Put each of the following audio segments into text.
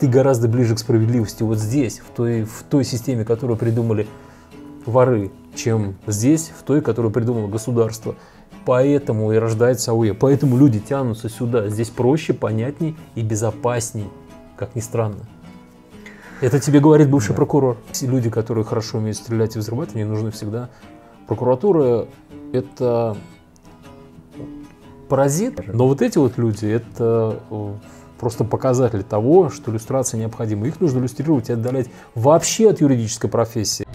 ты гораздо ближе к справедливости вот здесь, в той системе, которую придумали воры, чем здесь, в той, которую придумало государство. Поэтому и рождается АУЕ, поэтому люди тянутся сюда. Здесь проще, понятней и безопасней, как ни странно. Это тебе говорит бывший прокурор. Все люди, которые хорошо умеют стрелять и взрывать, они нужны всегда. Прокуратура – это паразит, но вот эти вот люди – это просто показатель того, что люстрация необходима. Их нужно люстрировать и отдалять вообще от юридической профессии.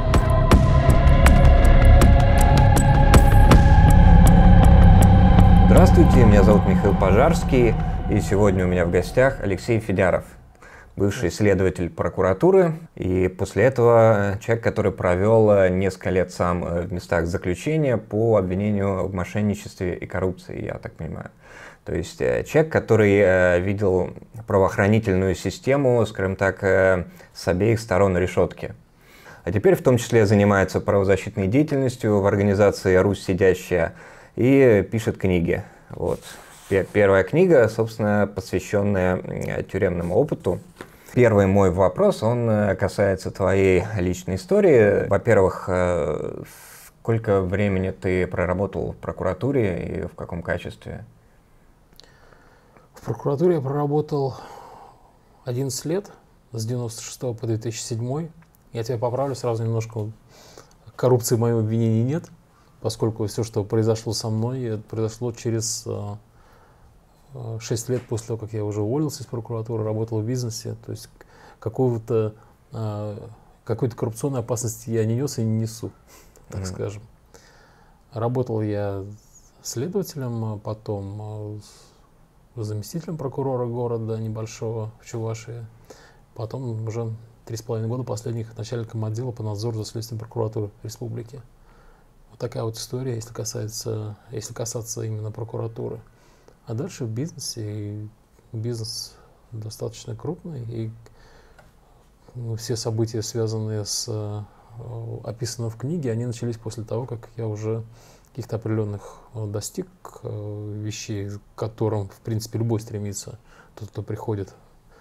Здравствуйте, меня зовут Михаил Пожарский, и сегодня у меня в гостях Алексей Федяров, бывший следователь прокуратуры, и после этого человек, который провел несколько лет сам в местах заключения по обвинению в мошенничестве и коррупции, я так понимаю. То есть человек, который видел правоохранительную систему, скажем так, с обеих сторон решетки. А теперь в том числе занимается правозащитной деятельностью в организации «Русь сидящая» и пишет книги. Вот. Первая книга, собственно, посвященная тюремному опыту. Первый мой вопрос, он касается твоей личной истории. Во-первых, сколько времени ты проработал в прокуратуре и в каком качестве? В прокуратуре я проработал 11 лет, с 96 по 2007. Я тебя поправлю сразу немножко. Коррупции в моем обвинении нет, поскольку все, что произошло со мной, это произошло через 6 лет после того, как я уже уволился из прокуратуры, работал в бизнесе. То есть какой-то коррупционной опасности я не нес и не несу, так скажем. Работал я следователем, потом заместителем прокурора города небольшого в Чувашии, потом уже 3,5 года последних начальником отдела по надзору за следственной прокуратурой республики. Вот такая вот история, если касаться именно прокуратуры. А дальше в бизнесе, и бизнес достаточно крупный, и все события, связанные с описанным в книге, они начались после того, как я уже каких-то определенных достиг вещей, к которым, в принципе, любой стремится, тот, кто приходит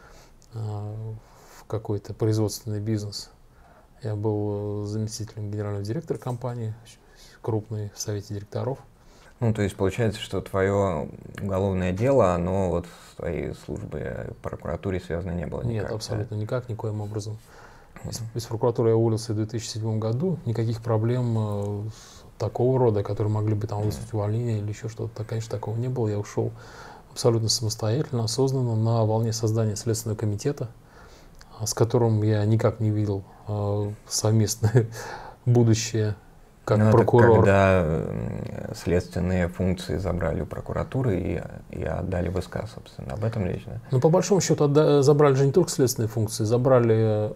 в какой-то производственный бизнес. Я был заместителем генерального директора компании, крупной, в совете директоров. Ну, то есть получается, что твое уголовное дело, оно вот с твоей службой в прокуратуре связано не было никак? Нет, абсолютно никак, никоим образом. Из прокуратуры я уволился в 2007 году. Никаких проблем такого рода, которые могли бы там вызвать увольнение или еще что-то, конечно, такого не было. Я ушел абсолютно самостоятельно, осознанно, на волне создания Следственного комитета, с которым я никак не видел совместное будущее как прокурор. Когда следственные функции забрали у прокуратуры и отдали в СК, собственно, об этом речь, да? Ну, по большому счету, забрали же не только следственные функции, забрали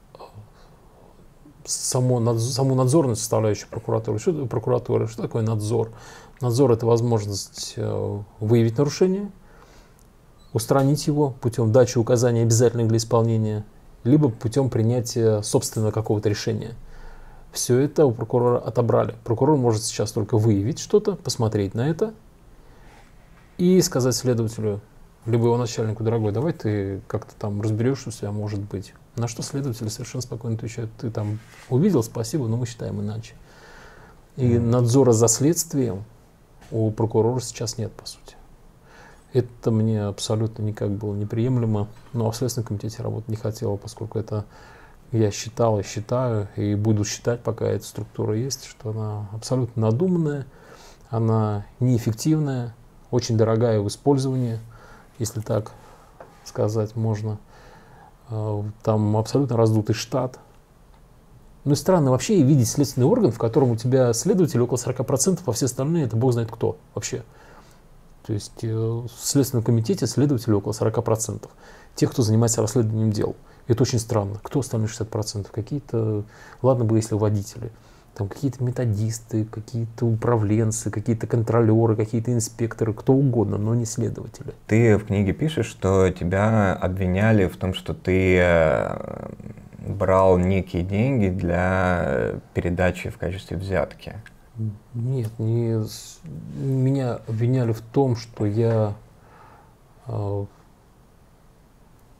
саму надзорную составляющую прокуратуры. Что такое надзор? Надзор – это возможность выявить нарушение, устранить его путем дачи указаний, обязательных для исполнения, либо путем принятия собственного какого-то решения. Все это у прокурора отобрали. Прокурор может сейчас только выявить что-то, посмотреть на это и сказать следователю, либо его начальнику: дорогой, давай ты как-то там разберешься у себя, может быть. На что следователь совершенно спокойно отвечает: ты там увидел, спасибо, но мы считаем иначе. И надзора за следствием у прокурора сейчас нет, по сути. Это мне абсолютно никак было неприемлемо, но в Следственном комитете работать не хотела, поскольку это я считал и считаю, и буду считать, пока эта структура есть, что она абсолютно надуманная, она неэффективная, очень дорогая в использовании, если так сказать можно. Там абсолютно раздутый штат. Ну и странно вообще видеть следственный орган, в котором у тебя следователь около 40%, а все остальные — это бог знает кто вообще. То есть в Следственном комитете следователей около 40%. Тех, кто занимается расследованием дел. Это очень странно. Кто остальные 60%? Какие-то, ладно бы, если водители, там какие-то методисты, какие-то управленцы, какие-то контролеры, какие-то инспекторы, кто угодно, но не следователи. Ты в книге пишешь, что тебя обвиняли в том, что ты брал некие деньги для передачи в качестве взятки. Нет, меня обвиняли в том, что я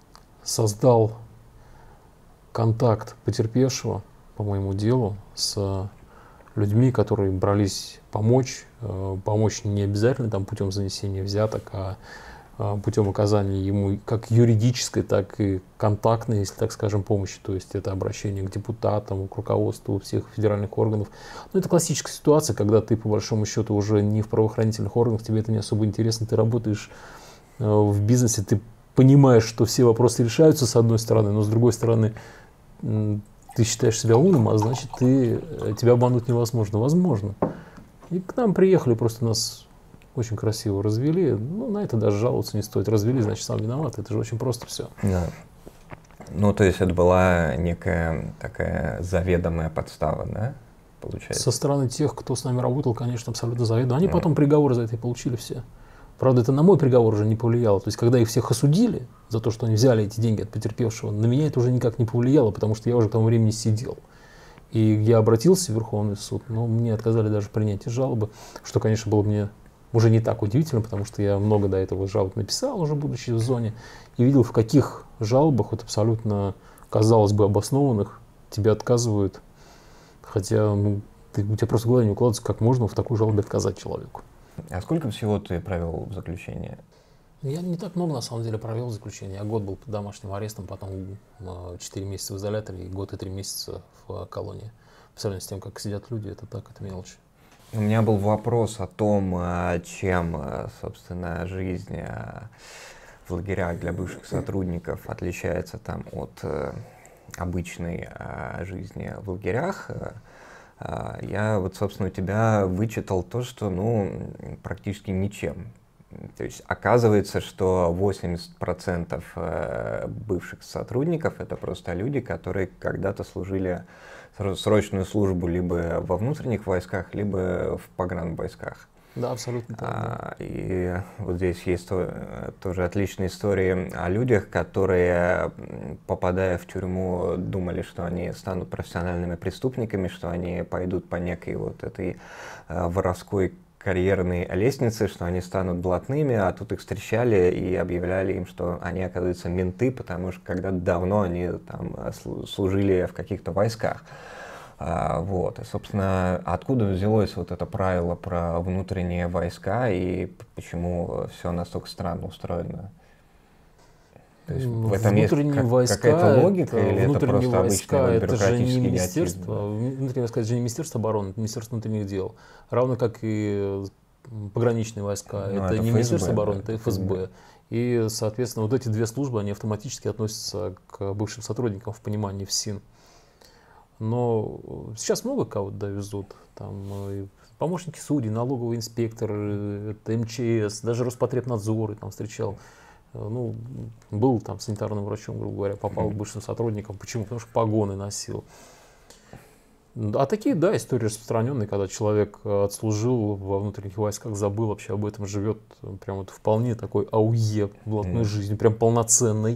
создал контакт потерпевшего по моему делу с людьми, которые брались помочь. Помочь не обязательно там, путем занесения взяток, а путем оказания ему как юридической, так и контактной, если так скажем, помощи. То есть это обращение к депутатам, к руководству всех федеральных органов. Но это классическая ситуация, когда ты по большому счету уже не в правоохранительных органах, тебе это не особо интересно, ты работаешь в бизнесе, ты понимаешь, что все вопросы решаются с одной стороны, но с другой стороны ты считаешь себя умным, а значит тебя обмануть невозможно. Возможно. И к нам приехали, просто нас очень красиво развели. Ну, на это даже жаловаться не стоит. Развели, значит, сам виноват. Это же очень просто все. Да. Ну, то есть это была некая такая заведомая подстава, да, получается? Со стороны тех, кто с нами работал, конечно, абсолютно заведомо. Они потом приговоры за это и получили все. Правда, это на мой приговор уже не повлияло. То есть, когда их всех осудили за то, что они взяли эти деньги от потерпевшего, на меня это уже никак не повлияло, потому что я уже к тому времени сидел. И я обратился в Верховный суд, но мне отказали даже в принятии жалобы, что, конечно, было мне уже не так удивительно, потому что я много до этого жалоб написал, уже будучи в зоне, и видел, в каких жалобах, вот абсолютно, казалось бы, обоснованных, тебе отказывают. Хотя у тебя просто в голове не укладывается, как можно в такой жалобе отказать человеку. А сколько всего ты провел в заключении? Я не так много, на самом деле, провел в заключении. Я год был под домашним арестом, потом 4 месяца в изоляторе и год и 3 месяца в колонии. По сравнению с тем, как сидят люди, это так, это мелочь. У меня был вопрос о том, чем, собственно, жизнь в лагерях для бывших сотрудников отличается там от обычной жизни в лагерях. Я вот, собственно, у тебя вычитал то, что, практически ничем. То есть оказывается, что 80% бывших сотрудников — это просто люди, которые когда-то служили срочную службу либо во внутренних войсках, либо в погранвойсках. Да, абсолютно. И вот здесь есть тоже отличные истории о людях, которые, попадая в тюрьму, думали, что они станут профессиональными преступниками, что они пойдут по некой вот этой воровской карьерной лестнице, что они станут блатными, а тут их встречали и объявляли им, что они, оказывается, менты, потому что когда-то давно они там служили в каких-то войсках. Вот. И, собственно, откуда взялось вот это правило про внутренние войска и почему все настолько странно устроено? То есть в этом есть какая-то логика, или это просто обычный бюрократический идиотизм? Внутренние войска — это же не Министерство обороны, это Министерство внутренних дел. Равно как и пограничные войска. Это не Министерство обороны, это ФСБ. И, соответственно, вот эти две службы, они автоматически относятся к бывшим сотрудникам в понимании ФСИН. Но сейчас много кого довезут. Там помощники судей, налоговый инспектор, МЧС, даже Роспотребнадзор там встречал. Был там санитарным врачом, грубо говоря, попал к бывшим сотрудникам. Почему? Потому что погоны носил. А такие, да, истории распространенные, когда человек отслужил во внутренних войсках, забыл вообще об этом, живет прям вот вполне такой ауе блатной жизнью, прям полноценной.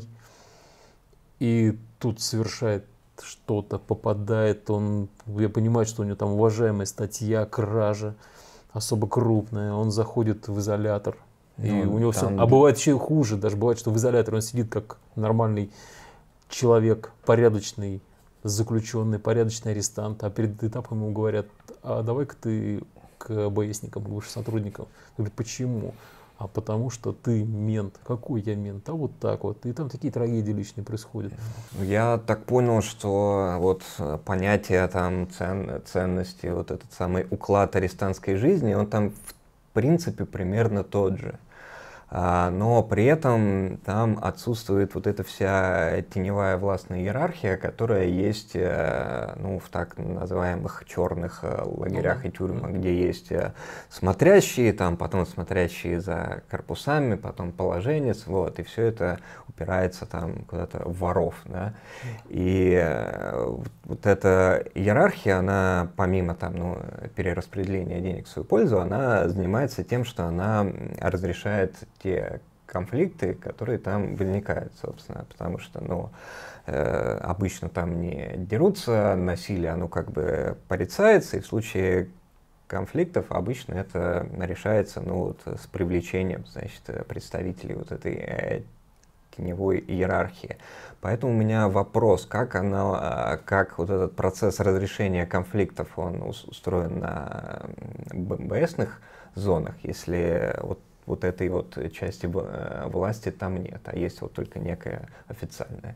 И тут совершает что-то, попадает, я понимаю, что у него там уважаемая статья, кража, особо крупная, он заходит в изолятор. И у него все. А бывает еще хуже, даже бывает, что в изоляторе он сидит как нормальный человек, порядочный заключенный, порядочный арестант, а перед этапом ему говорят: а давай-ка ты к БСникам, к бывшим сотрудникам. Он говорит: почему? А потому что ты мент. Какой я мент? А вот так вот. И там такие трагедии личные происходят. Я так понял, что вот понятие там ценности, вот этот самый уклад арестантской жизни, он там в принципе примерно тот же. Но при этом там отсутствует вот эта вся теневая властная иерархия, которая есть в так называемых черных лагерях и тюрьмах, где есть смотрящие, там потом смотрящие за корпусами, потом положенец, вот, и все это упирается там куда-то в воров, да. И вот эта иерархия, она помимо там, перераспределения денег в свою пользу, она занимается тем, что она разрешает те конфликты, которые там возникают, собственно, потому что, обычно там не дерутся, насилие, оно как бы порицается, и в случае конфликтов обычно это решается, с привлечением, значит, представителей вот этой теневой иерархии. Поэтому у меня вопрос, как вот этот процесс разрешения конфликтов, он устроен на БСных зонах, если вот этой вот части власти там нет, а есть вот только некая официальная.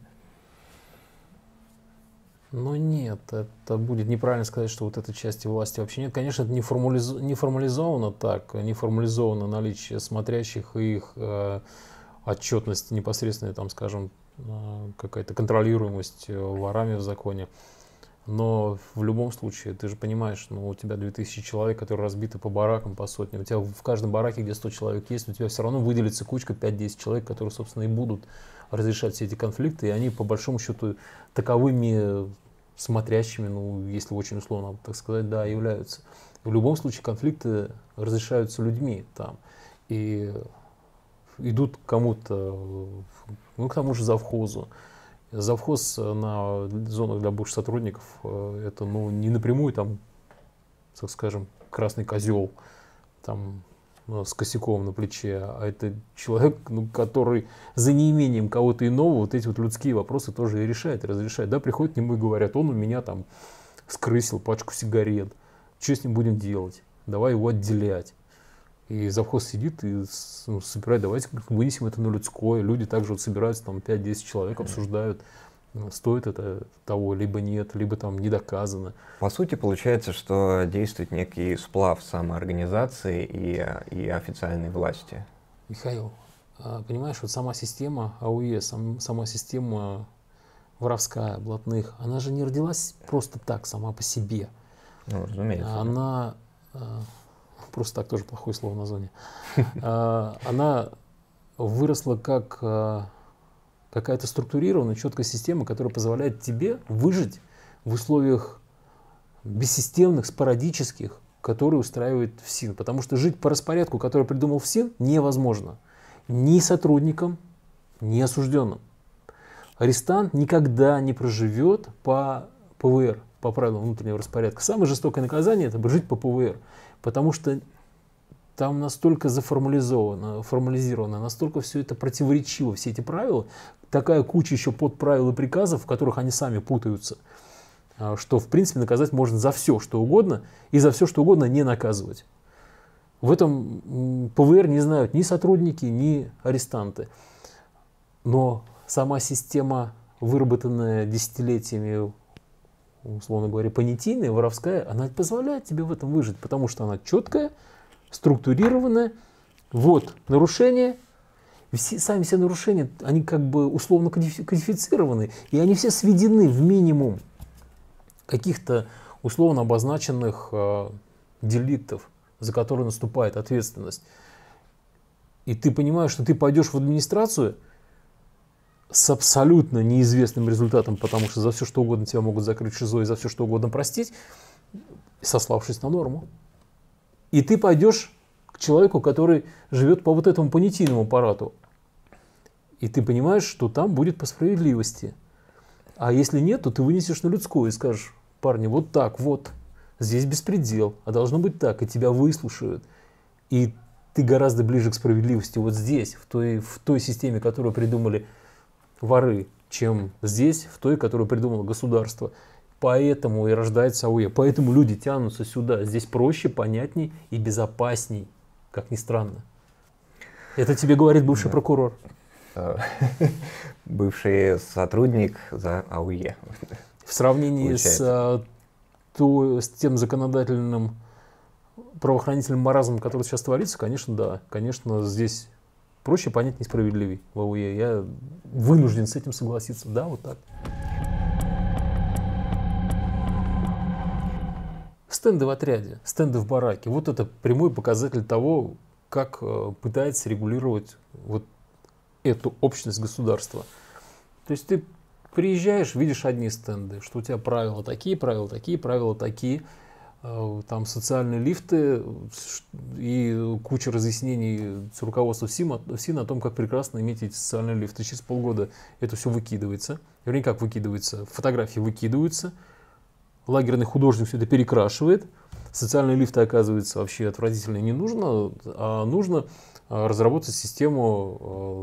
Но нет, это будет неправильно сказать, что вот этой части власти вообще нет. Конечно, это не формализовано так, не формализовано наличие смотрящих и их отчетность непосредственная, там, скажем, какая-то контролируемость ворами в законе. Но в любом случае, ты же понимаешь, ну, у тебя 2000 человек, которые разбиты по баракам, по сотне. У тебя в каждом бараке, где 100 человек есть, у тебя все равно выделится кучка 5-10 человек, которые, собственно, и будут разрешать все эти конфликты. И они, по большому счету, таковыми смотрящими, ну, если очень условно так сказать, да, являются. В любом случае, конфликты разрешаются людьми там. И идут к кому-то, ну, к тому же завхозу. Завхоз на зонах для бывших сотрудников это, ну, не напрямую там, так скажем, красный козел там с косяком на плече, а это человек, ну, который за неимением кого-то иного вот эти вот людские вопросы тоже и решает, и разрешает. Да, приходят к нему и говорят: он у меня там скрысил пачку сигарет, что с ним будем делать? Давай его отделять. И завхоз сидит и собирает: давайте вынесем это на людское. Люди также вот собираются, там 5-10 человек, обсуждают, стоит это того, либо нет, либо там не доказано. По сути, получается, что действует некий сплав самоорганизации и официальной власти. Михаил, понимаешь, вот сама система АУЕ, сама система воровская, блатных, она же не родилась просто так, сама по себе. Ну, разумеется. Она... Просто так тоже плохое слово на зоне. Она выросла как какая-то структурированная, четкая система, которая позволяет тебе выжить в условиях бессистемных, спорадических, которые устраивает ФСИН. Потому что жить по распорядку, который придумал ФСИН, невозможно. Ни сотрудникам, ни осужденным. Арестант никогда не проживет по ПВР, по правилам внутреннего распорядка. Самое жестокое наказание – это жить по ПВР. Потому что там настолько формализировано, настолько все это противоречиво, все эти правила, такая куча еще подправил и приказов, в которых они сами путаются, что в принципе наказать можно за все, что угодно, и за все, что угодно не наказывать. В этом ПВР не знают ни сотрудники, ни арестанты. Но сама система, выработанная десятилетиями, условно говоря, понятийная, воровская, она позволяет тебе в этом выжить, потому что она четкая, структурированная. Вот нарушения, сами все нарушения, они как бы условно кодифицированы, и они все сведены в минимум каких-то условно обозначенных деликтов, за которые наступает ответственность. И ты понимаешь, что ты пойдешь в администрацию с абсолютно неизвестным результатом, потому что за все что угодно тебя могут закрыть в ШИЗО и за все что угодно простить, сославшись на норму. И ты пойдешь к человеку, который живет по вот этому понятийному аппарату. И ты понимаешь, что там будет по справедливости. А если нет, то ты вынесешь на людскую и скажешь: парни, вот так вот, здесь беспредел, а должно быть так, и тебя выслушают. И ты гораздо ближе к справедливости вот здесь, в той системе, которую придумали воры, чем здесь, в той, которую придумало государство. Поэтому и рождается АУЕ. Поэтому люди тянутся сюда. Здесь проще, понятней и безопасней, как ни странно. Это тебе говорит бывший прокурор. Бывший сотрудник за АУЕ. В сравнении с тем законодательным правоохранительным маразмом, который сейчас творится, конечно, да. Конечно, здесь проще, понятней, справедливей в АУЕ. Я вынужден с этим согласиться. Да, вот так. Стенды в отряде, стенды в бараке. Вот это прямой показатель того, как пытается регулировать вот эту общность государства. То есть ты приезжаешь, видишь одни стенды, что у тебя правила такие, правила такие, правила такие. Там социальные лифты и куча разъяснений с руководства ФСИН о том, как прекрасно иметь эти социальные лифты. Через полгода это все выкидывается. Вернее, как выкидывается? Фотографии выкидываются. Лагерный художник все это перекрашивает. Социальные лифты, оказывается, вообще отвратительно не нужно, а нужно разработать систему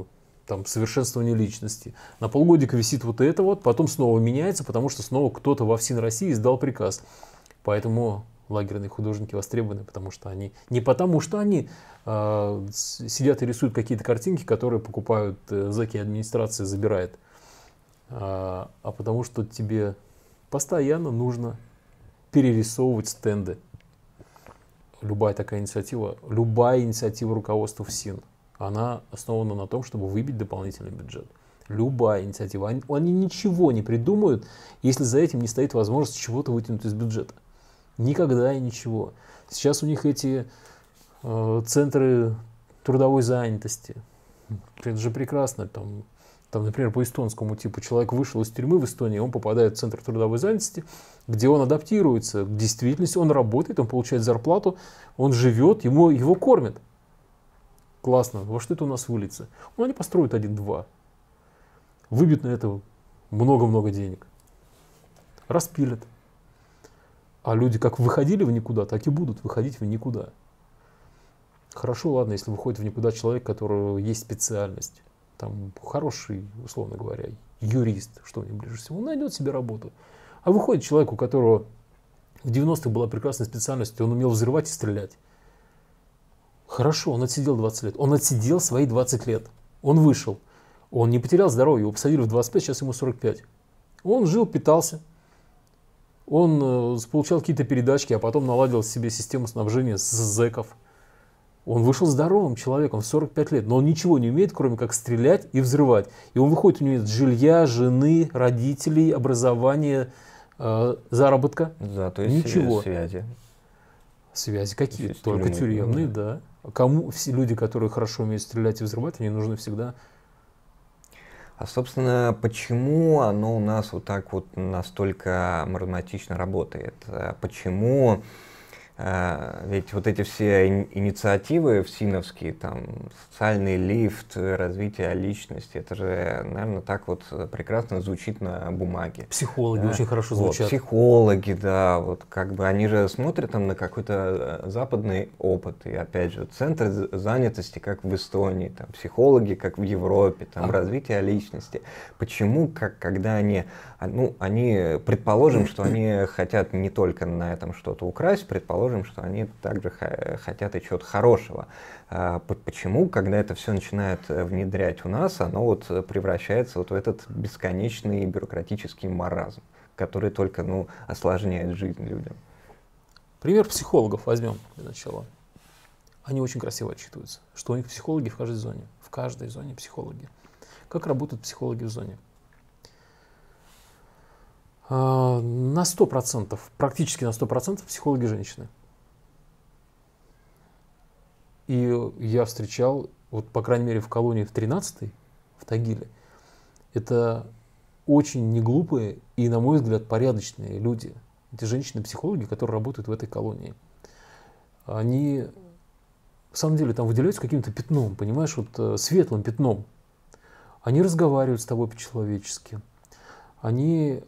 там, совершенствование личности. На полгодика висит вот это вот, потом снова меняется, потому что снова кто-то во ФСИН России издал приказ. Поэтому лагерные художники востребованы, потому что они не потому, что они сидят и рисуют какие-то картинки, которые покупают зэки, администрация забирает, а потому что тебе постоянно нужно перерисовывать стенды. Любая инициатива руководства ФСИН, она основана на том, чтобы выбить дополнительный бюджет. Любая инициатива. Они ничего не придумают, если за этим не стоит возможность чего-то вытянуть из бюджета. Никогда и ничего. Сейчас у них эти центры трудовой занятости. Это же прекрасно. Там, например, по эстонскому типу человек вышел из тюрьмы в Эстонии, он попадает в центр трудовой занятости, где он адаптируется к действительности, он работает, он получает зарплату, он живет, его кормят. Классно. Во что это у нас выльется? Ну, они построят 1-2. Выбьют на это много-много денег. Распилят. А люди как выходили в никуда, так и будут выходить в никуда. Хорошо, ладно, если выходит в никуда человек, у которого есть специальность. Там хороший, условно говоря, юрист, что мне ближе всего, он найдет себе работу. А выходит человек, у которого в 90-х была прекрасная специальность, он умел взрывать и стрелять. Хорошо, он отсидел 20 лет. Он отсидел свои 20 лет. Он вышел. Он не потерял здоровье, его посадили в 25, сейчас ему 45. Он жил, питался. Он получал какие-то передачки, а потом наладил себе систему снабжения с зэков. Он вышел здоровым человеком в 45 лет, но он ничего не умеет, кроме как стрелять и взрывать. И он выходит, у него нет жилья, жены, родителей, образования, заработка. Да, то есть ничего. Связи. Связи какие? Только тюремные, да. Кому все люди, которые хорошо умеют стрелять и взрывать, они нужны всегда. А, собственно, почему оно у нас вот так вот настолько маразматично работает? Почему ведь вот эти все инициативы ФСИНовские, там, социальный лифт, развитие личности, это же, наверное, так вот прекрасно звучит на бумаге. Психологи очень хорошо звучат. Вот, психологи, да, вот как бы они же смотрят там на какой-то западный опыт, и опять же, центр занятости, как в Эстонии, там, психологи, как в Европе, там, развитие личности. Почему, когда они, предположим, что они хотят не только на этом что-то украсть, предположим, что они также хотят и чего-то хорошего. Почему, когда это все начинает внедрять у нас, оно вот превращается вот в этот бесконечный бюрократический маразм, который только осложняет жизнь людям? Пример психологов возьмем для начала. Они очень красиво отчитываются, что у них психологи в каждой зоне. В каждой зоне психологи. Как работают психологи в зоне? На 100%, практически на 100% психологи женщины. И я встречал, вот по крайней мере в колонии в 13-й, в Тагиле, это очень неглупые и, на мой взгляд, порядочные люди. Эти женщины-психологи, которые работают в этой колонии. Они, в самом деле, там выделяются каким-то пятном, понимаешь, вот светлым пятном. Они разговаривают с тобой по-человечески. Они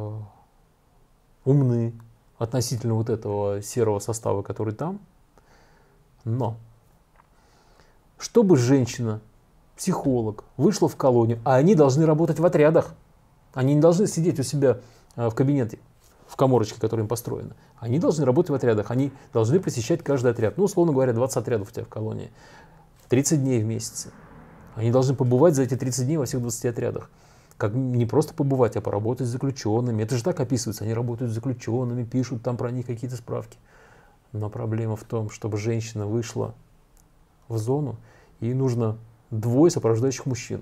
умны относительно вот этого серого состава, который там. Но чтобы женщина, психолог, вышла в колонию, а они должны работать в отрядах. Они не должны сидеть у себя в кабинете, в каморочке, которая им построена. Они должны работать в отрядах. Они должны посещать каждый отряд. Ну, условно говоря, 20 отрядов у тебя в колонии. 30 дней в месяц. Они должны побывать за эти 30 дней во всех 20 отрядах. Как не просто побывать, а поработать с заключенными. Это же так описывается. Они работают с заключенными, пишут там про них какие-то справки. Но проблема в том, чтобы женщина вышла в зону, ей нужно 2 сопровождающих мужчин.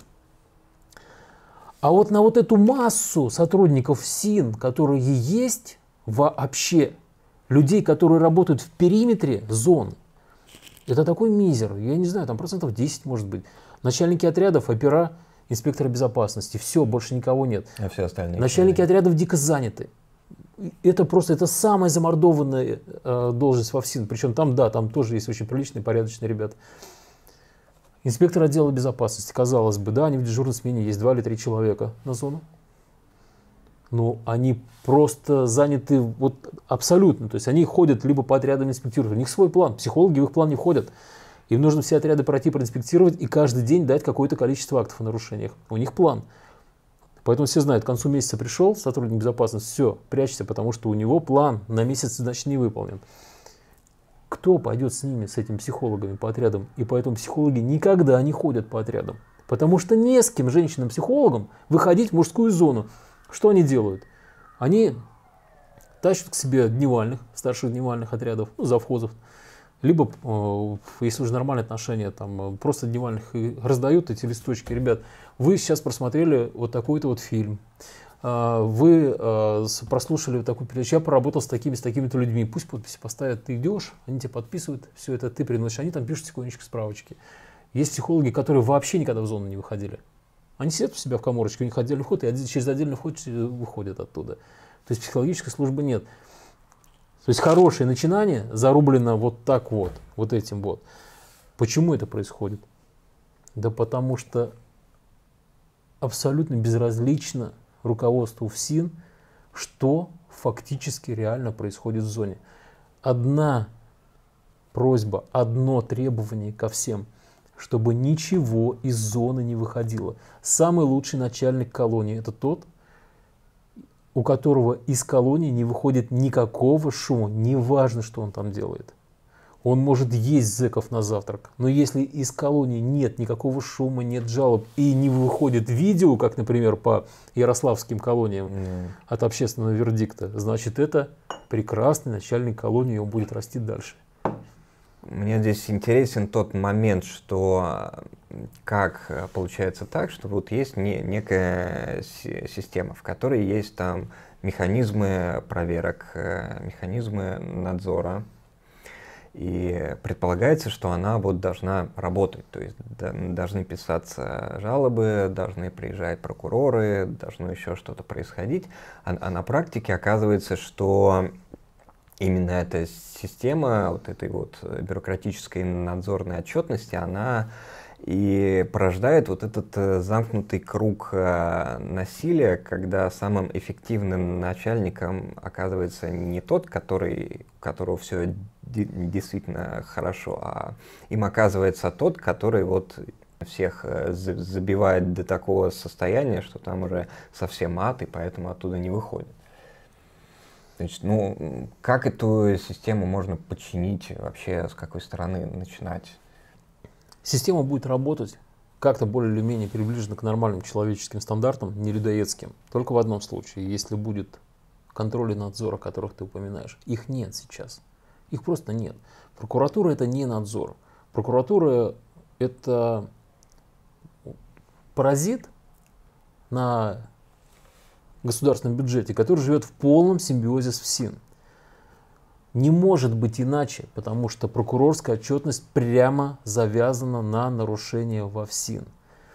А вот на вот эту массу сотрудников ФСИН, которые есть вообще, людей, которые работают в периметре зон, это такой мизер. Я не знаю, там 10% может быть. Начальники отрядов, опера, инспектора безопасности. Все, больше никого нет. А все остальные? Начальники отрядов дико заняты. Это самая замордованная должность во ФСИН. Причем там, да, там тоже есть очень приличные, порядочные ребята. Инспектор отдела безопасности, казалось бы, да, они в дежурной смене, есть 2 или 3 человека на зону. Но они просто заняты вот абсолютно. То есть они ходят либо по отрядам инспектируют. У них свой план. Психологи в их план не входят. Им нужно все отряды пройти, проинспектировать и каждый день дать какое-то количество актов о нарушениях. У них план. Поэтому все знают, к концу месяца пришел сотрудник безопасности, все, прячься, потому что у него план на месяц, значит, не выполнен. Кто пойдет с ними, с этими психологами по отрядам? И поэтому психологи никогда не ходят по отрядам. Потому что не с кем женщинам-психологам выходить в мужскую зону. Что они делают? Они тащат к себе дневальных, старших дневальных отрядов, ну, завхозов. Либо, если уже нормальные отношения, там, просто дневальных раздают эти листочки. Ребят, вы сейчас просмотрели вот такой-то вот фильм. Вы прослушали вот такую передачу, я поработал с такими-то людьми. Пусть подписи поставят, ты идешь, они тебе подписывают, все это ты приносишь, они там пишут тихонечко справочки. Есть психологи, которые вообще никогда в зону не выходили. Они сидят у себя в каморочке, у них отдельный вход, и через отдельный вход выходят оттуда. То есть психологической службы нет. То есть хорошее начинание зарублено вот так вот, вот этим вот. Почему это происходит? Да потому что абсолютно безразлично руководству ФСИН, что фактически реально происходит в зоне. Одна просьба, одно требование ко всем, чтобы ничего из зоны не выходило. Самый лучший начальник колонии — это тот, у которого из колонии не выходит никакого шума, неважно, что он там делает. Он может есть зэков на завтрак, но если из колонии нет никакого шума, нет жалоб и не выходит видео, как, например, по ярославским колониям от общественного вердикта, значит, это прекрасный начальник колонии, и он будет расти дальше. Мне здесь интересен тот момент, что как получается так, что вот есть некая система, в которой есть там механизмы проверок, механизмы надзора, и предполагается, что она вот должна работать, то есть должны писаться жалобы, должны приезжать прокуроры, должно еще что-то происходить, а на практике оказывается, что именно эта система вот этой вот бюрократической надзорной отчетности, она и порождает вот этот замкнутый круг насилия, когда самым эффективным начальником оказывается не тот, у которого все действительно хорошо, а им оказывается тот, который вот всех забивает до такого состояния, что там уже совсем ад, и поэтому оттуда не выходит. Значит, ну, как эту систему можно подчинить, вообще с какой стороны начинать? Система будет работать как-то более или менее приближена к нормальным человеческим стандартам, не людоедским. Только в одном случае, если будет контроль и надзор, о которых ты упоминаешь. Их нет сейчас. Их просто нет. Прокуратура — это не надзор. Прокуратура — это паразит на государственном бюджете, который живет в полном симбиозе с ФСИН. Не может быть иначе, потому что прокурорская отчетность прямо завязана на нарушения во ФСИН.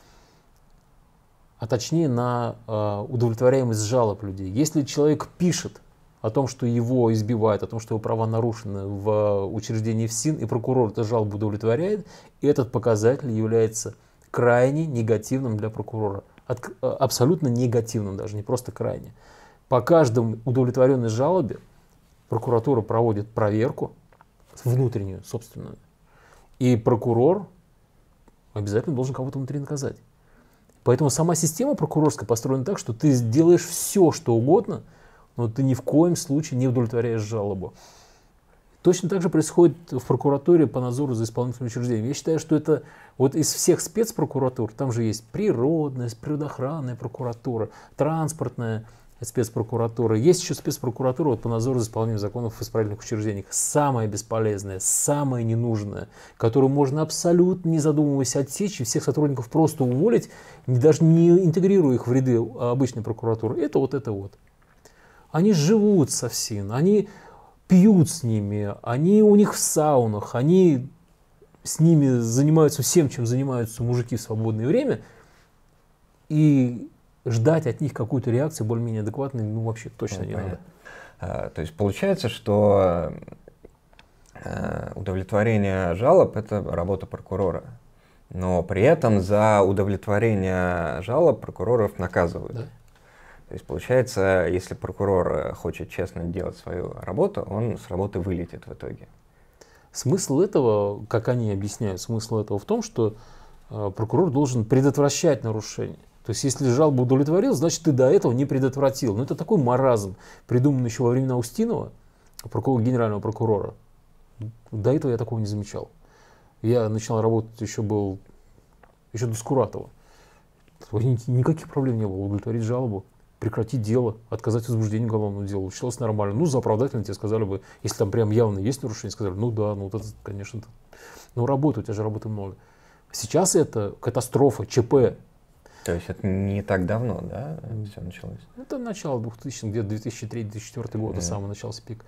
А точнее на удовлетворяемость жалоб людей. Если человек пишет о том, что его избивают, о том, что его права нарушены в учреждении ФСИН, и прокурор эту жалобу удовлетворяет, этот показатель является крайне негативным для прокурора. Абсолютно негативным даже, не просто крайне. По каждой удовлетворенной жалобе прокуратура проводит проверку внутреннюю, собственную. И прокурор обязательно должен кого-то внутри наказать. Поэтому сама система прокурорская построена так, что ты делаешь все, что угодно, но ты ни в коем случае не удовлетворяешь жалобу. Точно так же происходит в прокуратуре по надзору за исполнительным учреждением. Я считаю, что это вот из всех спецпрокуратур, там же есть природная, природоохранная прокуратура, транспортная спецпрокуратура. Есть еще спецпрокуратура вот, по надзору за исполнением законов в исправительных учреждениях. Самая бесполезная, самая ненужная, которую можно абсолютно не задумываясь отсечь и всех сотрудников просто уволить, даже не интегрируя их в ряды обычной прокуратуры. Это вот. Они живут со ФСИН, они пьют с ними, они у них в саунах, они с ними занимаются всем, чем занимаются мужики в свободное время, и ждать от них какую-то реакцию более-менее адекватной, ну, вообще точно не надо. То есть получается, что удовлетворение жалоб — это работа прокурора, но при этом за удовлетворение жалоб прокуроров наказывают. Да. То есть получается, если прокурор хочет честно делать свою работу, он с работы вылетит в итоге. Смысл этого, как они объясняют, смысл этого в том, что прокурор должен предотвращать нарушение. То есть, если жалобу удовлетворил, значит, ты до этого не предотвратил. Но это такой маразм, придуманный еще во времена Устинова, генерального прокурора. До этого я такого не замечал. Я начал работать еще до Скуратова. Никаких проблем не было. Удовлетворить жалобу, прекратить дело, отказать в возбуждении уголовного дела. Считалось нормально. Ну, за оправдательно тебе сказали бы, если там прям явно есть нарушение, сказали, ну да, ну вот это, конечно, ну работа, у тебя же работы много. Сейчас это катастрофа, ЧП. То есть это не так давно, да, все началось? Это начало 2000-х, где-то 2003-2004 год, самый начался пик.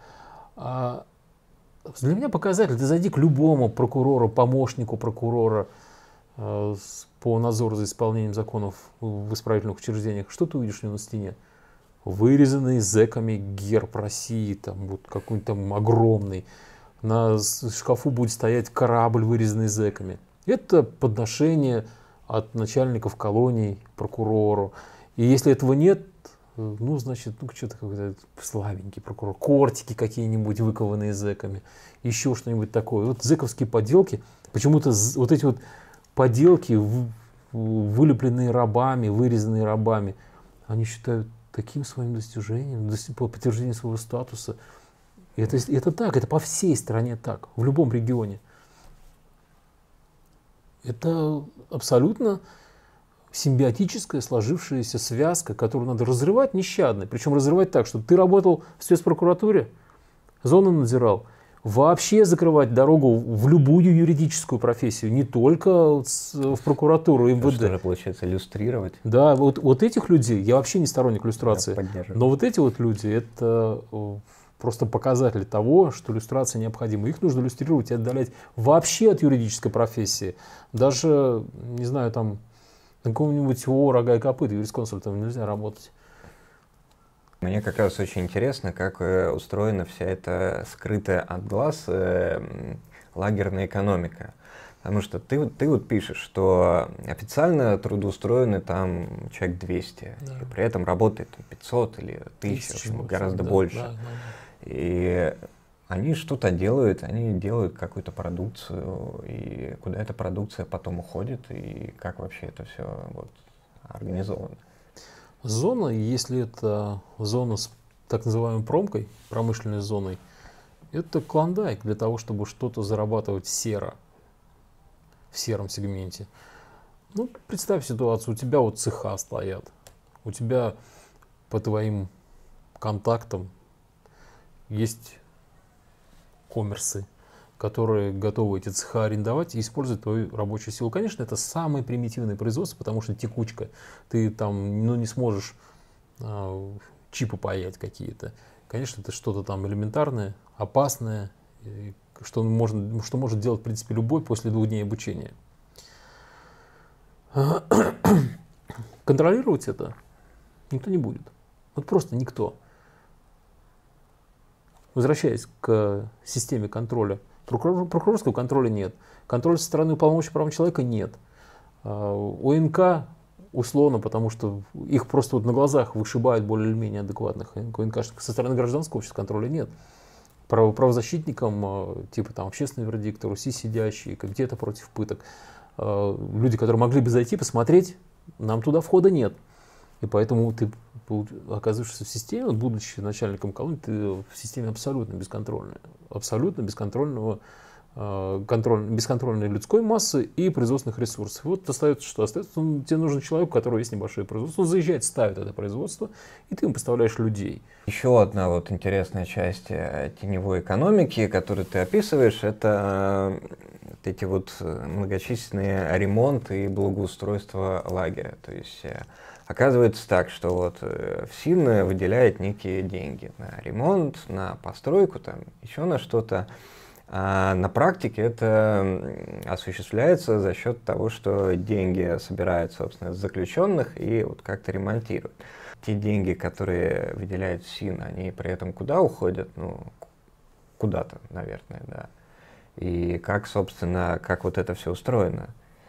Для меня показатель, ты зайди к любому прокурору, помощнику прокурора по надзору за исполнением законов в исправительных учреждениях, что ты увидишь у него на стене? Вырезанный зэками герб России, там вот какой-нибудь там огромный. На шкафу будет стоять корабль, вырезанный зэками. Это подношение от начальников колоний прокурору. И если этого нет, ну, значит, ну, что-то какой-то слабенький прокурор. Кортики какие-нибудь, выкованные зэками. Еще что-нибудь такое. Вот зэковские поделки. Почему-то вот эти вот поделки, вылепленные рабами, вырезанные рабами, они считают таким своим достижением, по подтверждению своего статуса. И это так, это по всей стране так, в любом регионе. Это абсолютно симбиотическая сложившаяся связка, которую надо разрывать нещадно. Причем разрывать так, что ты работал в спецпрокуратуре, зону надзирал, вообще закрывать дорогу в любую юридическую профессию, не только в прокуратуру, МВД. Что же получается, иллюстрировать? Да, вот этих людей, я вообще не сторонник иллюстрации, но вот эти вот люди, это просто показатель того, что иллюстрация необходима. Их нужно иллюстрировать и отдалять вообще от юридической профессии. Даже, не знаю, там, на каком-нибудь ООО «Рога и копыта» юрисконсультом нельзя работать. Мне как раз очень интересно, как устроена вся эта скрытая от глаз лагерная экономика. Потому что ты вот пишешь, что официально трудоустроены там человек 200, да. И при этом работает 500 или 1000, гораздо больше. Да. И они что-то делают, они делают какую-то продукцию, и куда эта продукция потом уходит, и как вообще это все вот организовано. Зона, если это зона с так называемой промкой, промышленной зоной, это клондайк для того, чтобы что-то зарабатывать в сером сегменте. Ну, представь ситуацию, у тебя вот цеха стоят, у тебя по твоим контактам есть коммерсы, которые готовы эти цеха арендовать и использовать твою рабочую силу. Конечно, это самое примитивное производство, потому что текучка. Ты там не сможешь чипы паять какие-то. Конечно, это что-то там элементарное, опасное, что может делать, в принципе, любой после 2 дней обучения. Контролировать это никто не будет. Вот просто никто. Возвращаясь к системе контроля, прокурорского контроля нет. Контроля со стороны уполномоченного прав человека нет. ОНК условно, потому что их просто вот на глазах вышибают более или менее адекватных. ОНК со стороны гражданского общества контроля нет. Правозащитникам, типа там общественный вердикт, РУСИ сидящие, комитета против пыток, люди, которые могли бы зайти, посмотреть, нам туда входа нет. И поэтому ты оказываешься в системе, вот, будучи начальником колонии, ты в системе абсолютно бесконтрольной. Абсолютно бесконтрольной людской массы и производственных ресурсов. Вот остается что? Остается, тебе нужен человек, у которого есть небольшое производство. Он заезжает, ставит это производство, и ты ему поставляешь людей. Еще одна вот интересная часть теневой экономики, которую ты описываешь, это эти вот многочисленные ремонты и благоустройство лагеря. То есть оказывается так, что вот ФСИН выделяет некие деньги на ремонт, на постройку, там еще на что-то. А на практике это осуществляется за счет того, что деньги собирают, собственно, с заключенных и вот как-то ремонтируют. Те деньги, которые выделяет ФСИН, они при этом куда уходят? Ну, куда-то, наверное, да. И как, собственно, как вот это все устроено?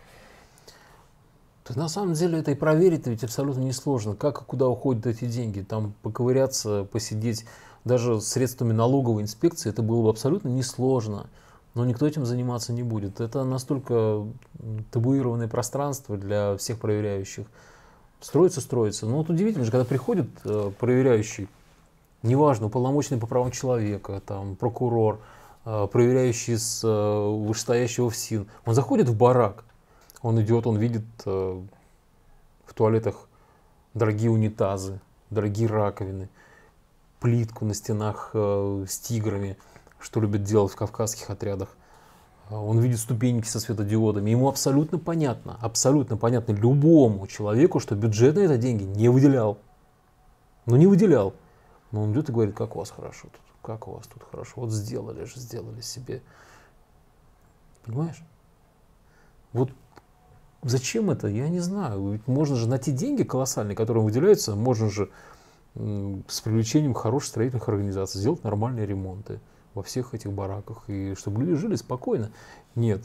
Так на самом деле это и проверить ведь абсолютно несложно. Как и куда уходят эти деньги? Там поковыряться, посидеть. Даже средствами налоговой инспекции это было бы абсолютно несложно но никто этим заниматься не будет. Это настолько табуированное пространство для всех проверяющих. Строится. Но вот удивительно же, когда приходит проверяющий, неважно, уполномоченный по правам человека, там, прокурор, проверяющий с вышестоящего ФСИН, он заходит в барак, он идет, он видит в туалетах дорогие унитазы, дорогие раковины, плитку на стенах с тиграми, что любят делать в кавказских отрядах. Он видит ступеньки со светодиодами. Ему абсолютно понятно любому человеку, что бюджет на это деньги не выделял. Ну не выделял. Но он идет и говорит, как у вас хорошо тут, как у вас тут хорошо. Вот сделали себе. Понимаешь? Вот зачем это, я не знаю. Ведь можно же на те деньги колоссальные, которые выделяются, можно же с привлечением хороших строительных организаций сделать нормальные ремонты во всех этих бараках, и чтобы люди жили спокойно. Нет.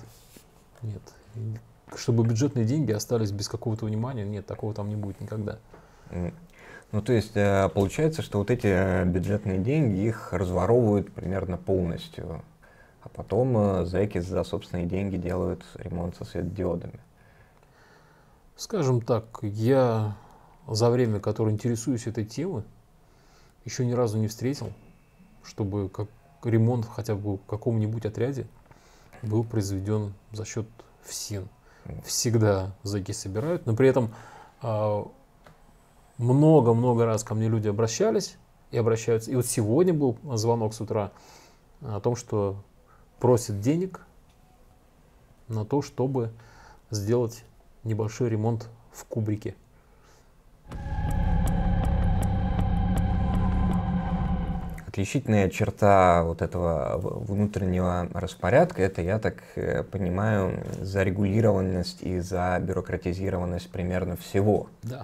Чтобы бюджетные деньги остались без какого-то внимания, нет, такого там не будет никогда. Ну, то есть, получается, что вот эти бюджетные деньги, их разворовывают примерно полностью, а потом зэки за собственные деньги делают ремонт со светодиодами. Скажем так, я за время, которое интересуюсь этой темой, еще ни разу не встретил, чтобы ремонт хотя бы в каком-нибудь отряде был произведен за счет ФСИН. Всегда зэки собирают, но при этом много-много раз ко мне люди обращались и обращаются. И вот сегодня был звонок с утра о том, что просят денег на то, чтобы сделать небольшой ремонт в кубрике. Отличительная черта вот этого внутреннего распорядка — это, я так понимаю, зарегулированность и забюрократизированность примерно всего. Да.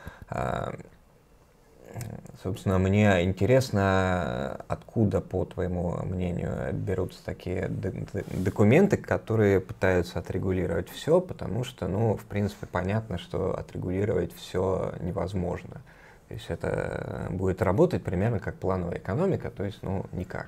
Собственно, мне интересно, откуда, по твоему мнению, берутся такие документы, которые пытаются отрегулировать все, потому что, ну, в принципе, понятно, что отрегулировать все невозможно. То есть это будет работать примерно как плановая экономика, то есть, ну, никак.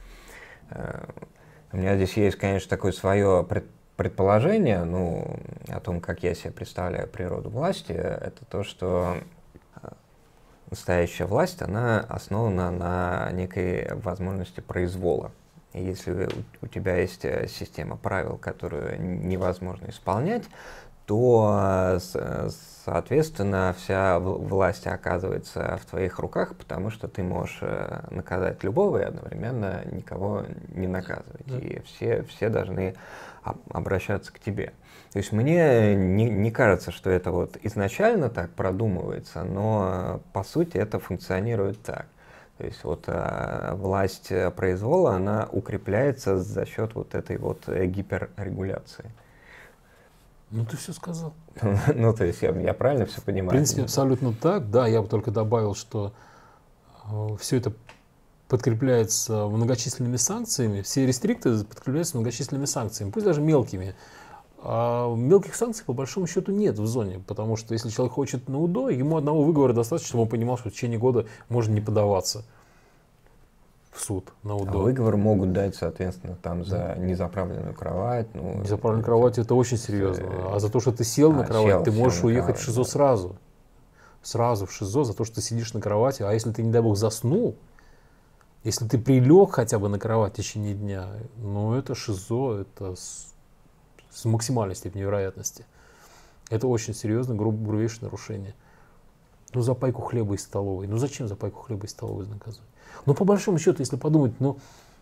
У меня здесь есть, конечно, такое свое предположение, ну, о том, как я себе представляю природу власти. Это то, что настоящая власть, она основана на некой возможности произвола. И если у тебя есть система правил, которую невозможно исполнять, то, соответственно, вся власть оказывается в твоих руках, потому что ты можешь наказать любого и одновременно никого не наказывать. Да. И все должны обращаться к тебе. То есть мне не кажется, что это вот изначально так продумывается, но по сути это функционирует так. То есть вот власть произвола, она укрепляется за счет вот этой вот гиперрегуляции. Ну, ты все сказал. Ну, то есть я правильно все понимаю? В принципе, абсолютно так. Да, я бы только добавил, что все это подкрепляется многочисленными санкциями, все рестрикты подкрепляются многочисленными санкциями, пусть даже мелкими. А мелких санкций, по большому счету, нет в зоне, потому что если человек хочет на УДО, ему одного выговора достаточно, чтобы он понимал, что в течение года можно не подаваться в суд на УДО. А выговор могут дать, соответственно, там за незаправленную кровать. Ну, незаправленную кровать — это очень серьезно. А за то, что ты сел на кровать, ты можешь уехать в ШИЗО сразу. Сразу в ШИЗО за то, что ты сидишь на кровати. А если ты, не дай бог, заснул, если ты прилег хотя бы на кровать в течение дня, ну это ШИЗО, это с максимальной степенью вероятности. Это очень серьезно, грубейшее нарушение. Ну, за пайку хлеба из столовой. Ну, зачем за пайку хлеба из столовой наказывать? Ну, по большому счету, если подумать, ну,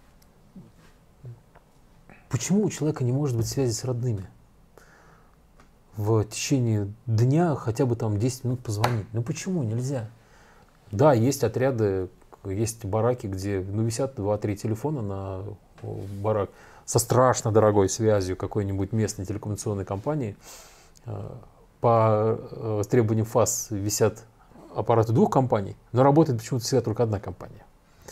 почему у человека не может быть связи с родными? В течение дня хотя бы там 10 минут позвонить. Ну, почему нельзя? Да, есть отряды, есть бараки, где висят 2-3 телефона на барак со страшно дорогой связью какой-нибудь местной телекоммуникационной компании. По требованиям ФАС висят аппараты 2 компаний, но работает почему-то всегда только одна компания.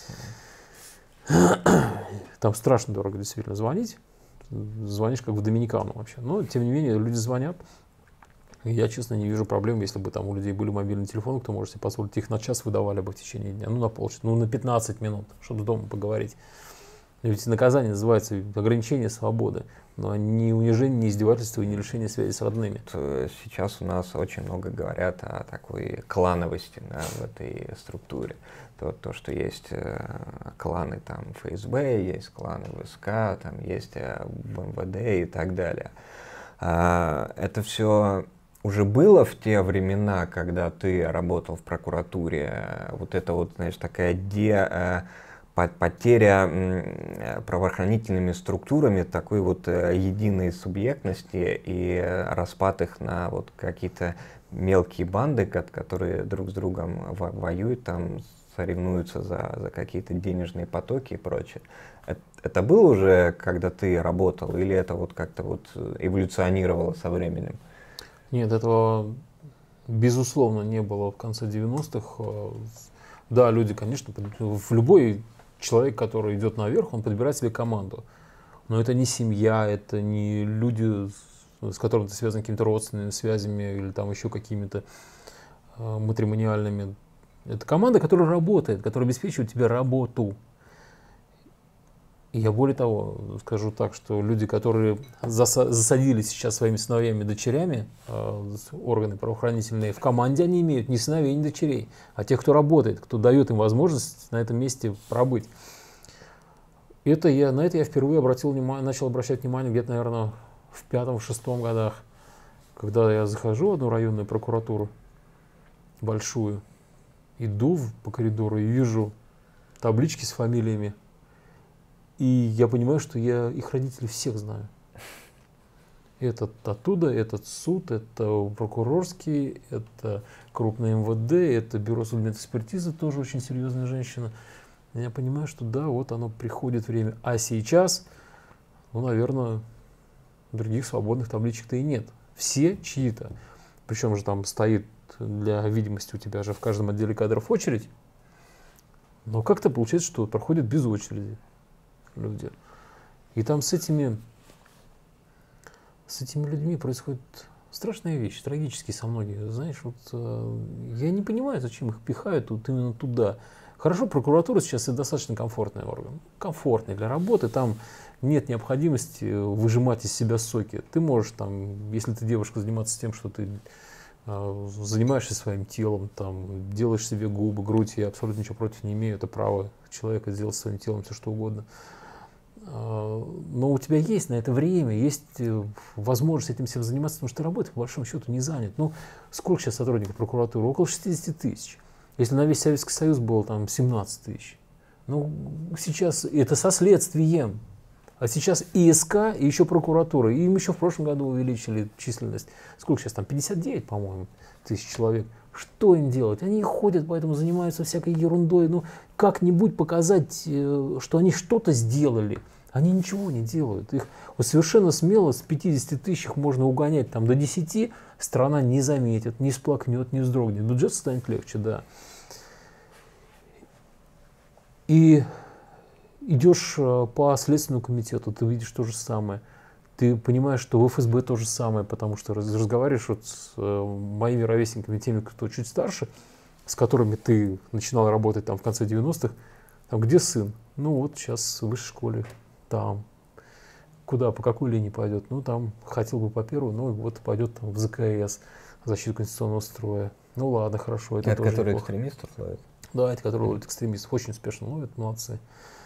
Там страшно дорого действительно звонить. Звонишь как в Доминикану вообще. Но, тем не менее, люди звонят. Я, честно, не вижу проблем, если бы там у людей были мобильные телефоны, кто может себе позволить, их на час выдавали бы в течение дня. Ну, на полчаса, ну, на 15 минут, чтобы дома поговорить. Ведь наказание называется ограничение свободы, но не унижение, не издевательство и не лишение связи с родными. Сейчас у нас очень много говорят о такой клановости, да, в этой структуре. То, что есть кланы там ФСБ, есть кланы ВСК, там есть в МВД и так далее. Это все уже было в те времена, когда ты работал в прокуратуре? Вот это вот, знаешь, такая потеря правоохранительными структурами такой вот единой субъектности и распад их на вот какие-то мелкие банды, которые друг с другом воюют, там, соревнуются за какие-то денежные потоки и прочее. Это было уже, когда ты работал, или это вот как-то вот эволюционировало со временем? Нет, этого безусловно не было в конце 90-х. Да, люди, конечно, в любой человек, который идет наверх, он подбирает себе команду. Но это не семья, это не люди, с которыми ты связан какими-то родственными связями или там еще какими-то матримониальными. Это команда, которая работает, которая обеспечивает тебе работу. И я более того скажу так, что люди, которые засадили сейчас своими сыновьями и дочерями, органы правоохранительные, в команде они имеют не сыновей, не дочерей, а тех, кто работает, кто дает им возможность на этом месте пробыть. На это я впервые начал обращать внимание где-то, наверное, в 5-6 годах, когда я захожу в одну районную прокуратуру, большую, иду по коридору и вижу таблички с фамилиями. И я понимаю, что я их родителей всех знаю. Этот оттуда, этот суд, это прокурорский, это крупный МВД, это бюро судмедэкспертизы, тоже очень серьезная женщина. И я понимаю, что да, вот оно приходит время. А сейчас, ну, наверное, других свободных табличек-то и нет. Все чьи-то. Причем же там стоит для видимости у тебя же в каждом отделе кадров очередь. Но как-то получается, что проходит без очереди люди. И там с этими людьми происходят страшные вещи, трагические со многими. Знаешь, вот я не понимаю, зачем их пихают вот именно туда. Хорошо, прокуратура сейчас это достаточно комфортный орган. Комфортный для работы, там нет необходимости выжимать из себя соки. Ты можешь, там, если ты девушка, заниматься тем, что ты занимаешься своим телом, там, делаешь себе губы, грудь, я абсолютно ничего против не имею, это право человека сделать своим телом все что угодно. Но у тебя есть на это время, есть возможность этим всем заниматься, потому что ты работаешь, по большому счету, не занят. Ну, сколько сейчас сотрудников прокуратуры? Около 60 тысяч. Если на весь Советский Союз было там 17 тысяч. Ну, сейчас это со следствием. А сейчас и СК, и еще прокуратура. И им еще в прошлом году увеличили численность. Сколько сейчас там? 59, по-моему, тысяч человек. Что им делать? Они ходят, поэтому занимаются всякой ерундой. Ну, как-нибудь показать, что они что-то сделали. Они ничего не делают. Их вот совершенно смело с 50 тысяч их можно угонять там, до 10, страна не заметит, не всплакнет, не вздрогнет. Бюджет станет легче, да. И идешь по Следственному комитету, ты видишь то же самое. Ты понимаешь, что в ФСБ то же самое, потому что разговариваешь вот с моими ровесниками, теми, кто чуть старше, с которыми ты начинал работать там в конце 90-х. Там, где сын? Ну вот сейчас в высшей школе. Там. Куда, по какой линии пойдет? Ну там хотел бы по первой, ну вот пойдет там в ЗКС, защиту конституционного строя. Ну ладно, хорошо. Это которые экстремистов ловят? Да, это которые ловят экстремистов. Очень успешно ловят, молодцы.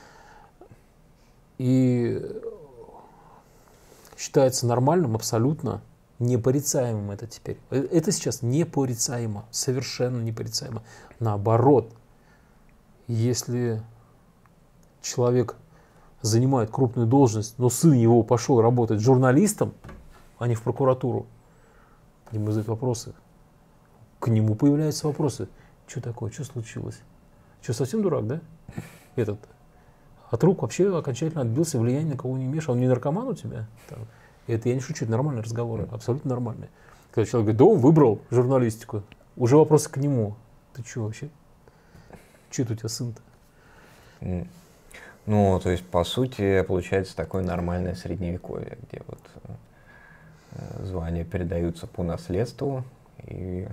И считается нормальным, абсолютно непорицаемым это теперь. Это сейчас непорицаемо, совершенно непорицаемо. Наоборот, если человек занимает крупную должность, но сын его пошел работать журналистом, а не в прокуратуру, к нему задают вопросы. К нему появляются вопросы. Что такое, что случилось? Что, совсем дурак, да? Этот от рук вообще окончательно отбился, влияние на кого не имеешь. А он не наркоман у тебя? Там. Это я не шучу, это нормальные разговоры, абсолютно нормальные. Когда человек говорит, да он выбрал журналистику, уже вопросы к нему. Ты что вообще? Что это у тебя сын-то? Ну, то есть, по сути, получается такое нормальное средневековье, где вот звания передаются по наследству, и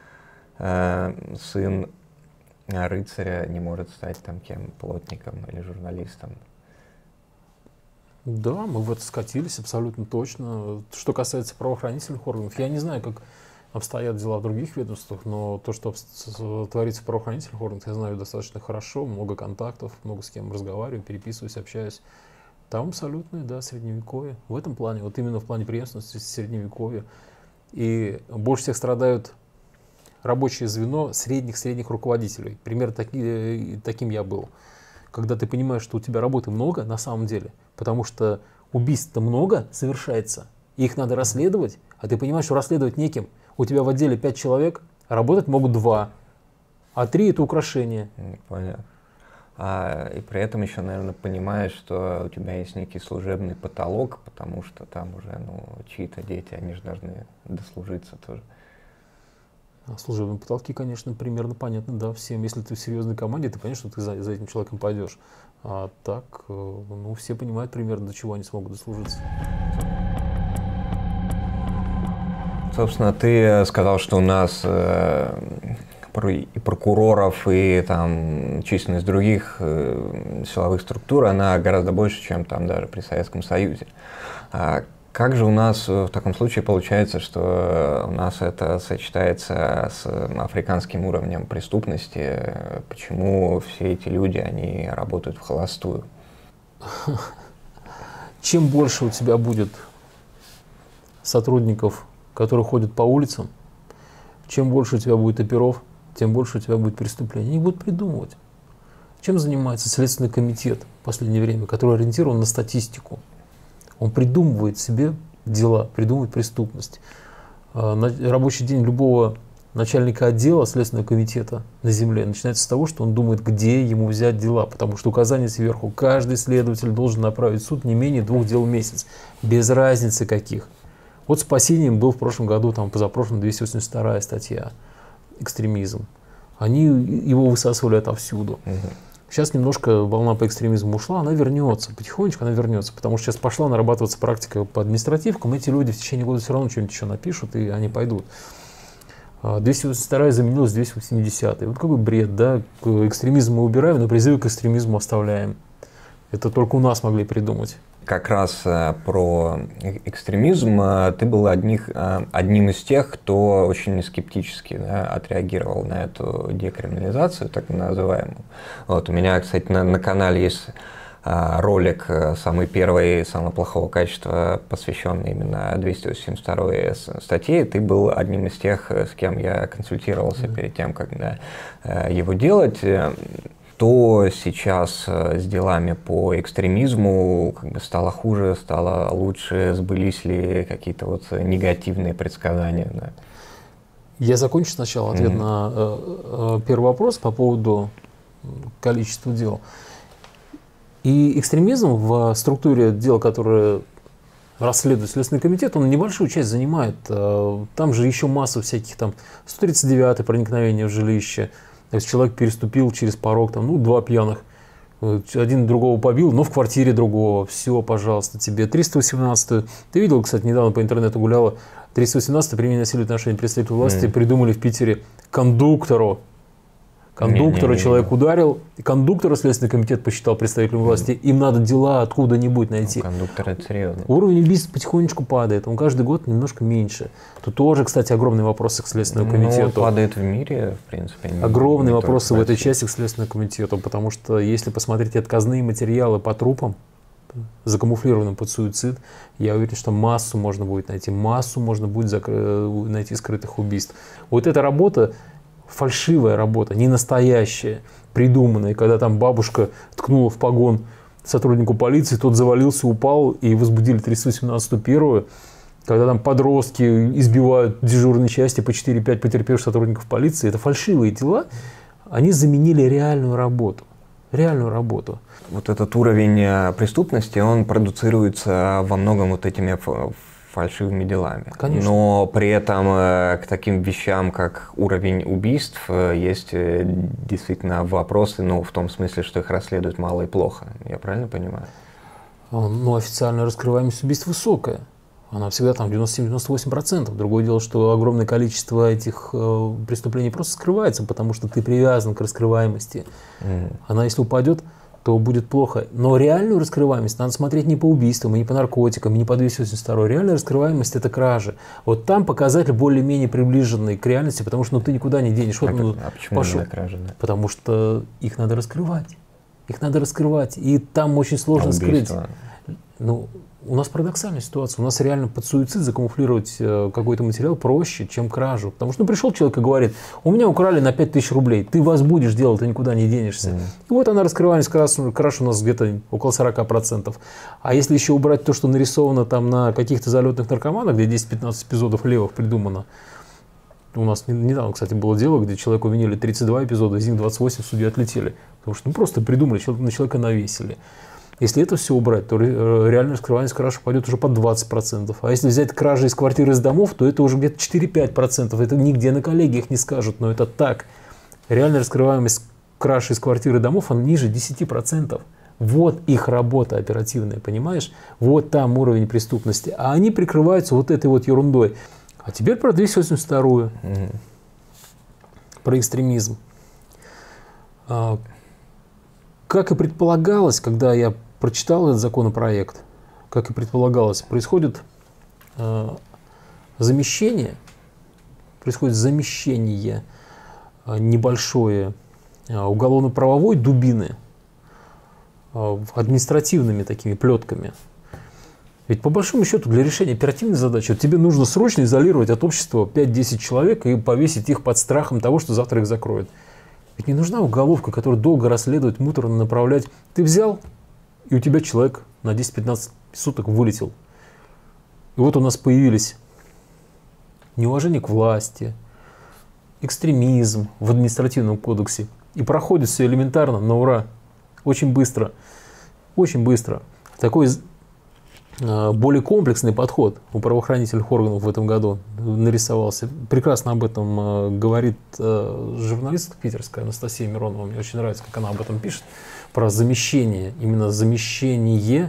сын рыцаря не может стать там кем, плотником или журналистом. Да, мы в это скатились абсолютно точно. Что касается правоохранительных органов, я не знаю, как обстоят дела в других ведомствах, но то, что творится в правоохранительных органах, я знаю достаточно хорошо, много контактов, много с кем разговариваю, переписываюсь, общаюсь. Там абсолютно, да, средневековье. В этом плане, вот именно в плане преемственности средневековья. И больше всех страдают рабочее звено средних руководителей. Примерно таким я был. Когда ты понимаешь, что у тебя работы много на самом деле, потому что убийств-то много совершается, их надо расследовать, а ты понимаешь, что расследовать неким. У тебя в отделе 5 человек, а работать могут 2, а 3 это украшение. Понятно. И при этом еще, наверное, понимаешь, что у тебя есть некий служебный потолок, потому что там уже чьи-то дети, они же должны дослужиться тоже. Служебные потолки, конечно, примерно понятны, да, всем. Если ты в серьезной команде, ты понимаешь, что ты за этим человеком пойдешь. А так, все понимают примерно, до чего они смогут дослужиться. Собственно, ты сказал, что у нас и прокуроров, и там численность других силовых структур, она гораздо больше, чем там даже при Советском Союзе. Как же у нас в таком случае получается, что у нас это сочетается с африканским уровнем преступности? Почему все эти люди, они работают в холостую? Чем больше у тебя будет сотрудников, которые ходят по улицам, чем больше у тебя будет оперов, тем больше у тебя будет преступлений. Они будут придумывать. Чем занимается Следственный комитет в последнее время, который ориентирован на статистику? Он придумывает себе дела, придумывает преступность. Рабочий день любого начальника отдела Следственного комитета на земле начинается с того, что он думает, где ему взять дела, потому что указание сверху. Каждый следователь должен направить в суд не менее 2 дел в месяц, без разницы каких. Вот спасением был в прошлом году, позапрошлом 282 статья, экстремизм. Они его высасывали отовсюду. Сейчас немножко волна по экстремизму ушла, она вернется, потихонечку она вернется, потому что сейчас пошла нарабатываться практика по административкам, эти люди в течение года все равно что-нибудь еще напишут, и они пойдут. 282 заменилась 280. Вот какой бред, да? Экстремизм мы убираем, но призывы к экстремизму оставляем. Это только у нас могли придумать. Как раз про экстремизм ты был одним из тех, кто очень скептически отреагировал на эту декриминализацию, так называемую. Вот, у меня, кстати, на канале есть ролик самый первый, самого плохого качества, посвященный именно 282 статье. Ты был одним из тех, с кем я консультировался перед тем, как его делать. Что сейчас с делами по экстремизму стало хуже, стало лучше, сбылись ли какие-то негативные предсказания? Да? Я закончу сначала ответ на первый вопрос по поводу количества дел. И экстремизм в структуре дел, которые расследует Следственный комитет, он небольшую часть занимает. Там же еще масса всяких, 139-е проникновение в жилище. Если человек переступил через порог, 2 пьяных, один другого побил, но в квартире другого, все, пожалуйста, тебе. 318-ю, ты видел, кстати, недавно по интернету гуляла, 318-ю применение насилия в отношении представителей власти придумали в Питере кондуктору. Человек ударил, и кондуктора Следственный комитет посчитал представителем власти, им надо дела откуда-нибудь найти. Кондуктор — это серьезно. Уровень убийств потихонечку падает, он каждый год немножко меньше. Тут тоже, кстати, огромные вопросы к Следственному комитету. Падает в мире, в принципе. Огромные вопросы в этой части к Следственному комитету, потому что если посмотреть отказные материалы по трупам, закамуфлированным под суицид, я уверен, что массу можно будет найти, найти скрытых убийств. Вот эта работа, фальшивая работа, не настоящая, придуманная, когда там бабушка ткнула в погон сотруднику полиции, тот завалился, упал, и возбудили 318-ю первую, когда там подростки избивают дежурные части по 4-5 потерпевших сотрудников полиции. Это фальшивые дела, они заменили реальную работу. Вот этот уровень преступности, он продуцируется во многом этими фальшивыми делами. Конечно. Но при этом к таким вещам, как уровень убийств, есть действительно вопросы, в том смысле, что их расследуют мало и плохо. Я правильно понимаю? Официальная раскрываемость убийств высокая. Она всегда 97-98%. Другое дело, что огромное количество этих преступлений просто скрывается, потому что ты привязан к раскрываемости. Она, если упадет, то будет плохо. Но реальную раскрываемость надо смотреть не по убийствам, и не по наркотикам, и не по 282. Реальная раскрываемость – это кражи. Вот там показатель более-менее приближенный к реальности, потому что ты никуда не денешь. Вот, почему именно кражи? Да? Потому что их надо раскрывать. Их надо раскрывать. И там очень сложно скрыть. Ну, у нас парадоксальная ситуация. У нас реально под суицид закамуфлировать какой-то материал проще, чем кражу. Потому что пришел человек и говорит: у меня украли на 5000 рублей, ты вас будешь делать, ты никуда не денешься. И вот она раскрываемость краж у нас где-то около 40%. А если еще убрать то, что нарисовано там на каких-то залетных наркоманах, где 10-15 эпизодов левых придумано. У нас недавно, кстати, было дело, где человеку винили 32 эпизода, из них 28 судьи отлетели. Потому что просто придумали, на человека навесили. Если это все убрать, то реальная раскрываемость краж пойдет уже под 20%. А если взять кражи из квартир, из домов, то это уже где-то 4-5%. Это нигде на коллегиях не скажут, но это так. Реальная раскрываемость краж из квартир и домов, она ниже 10%. Вот их работа оперативная, понимаешь? Вот там уровень преступности. А они прикрываются вот этой вот ерундой. А теперь про 282-ю. Про экстремизм. Как и предполагалось, когда я прочитал этот законопроект, как и предполагалось, происходит замещение небольшое уголовно-правовой дубины административными такими плетками. Ведь по большому счету для решения оперативной задачи тебе нужно срочно изолировать от общества 5-10 человек и повесить их под страхом того, что завтра их закроют. Ведь не нужна уголовка, которая долго расследует, муторно направлять. Ты взял, и у тебя человек на 10-15 суток вылетел. И вот у нас появились неуважение к власти, экстремизм в административном кодексе. И проходит все элементарно, на ура. Очень быстро. Очень быстро. Такой более комплексный подход у правоохранительных органов в этом году нарисовался. Прекрасно об этом говорит журналистка питерская Анастасия Миронова. Мне очень нравится, как она об этом пишет. Про замещение, именно замещение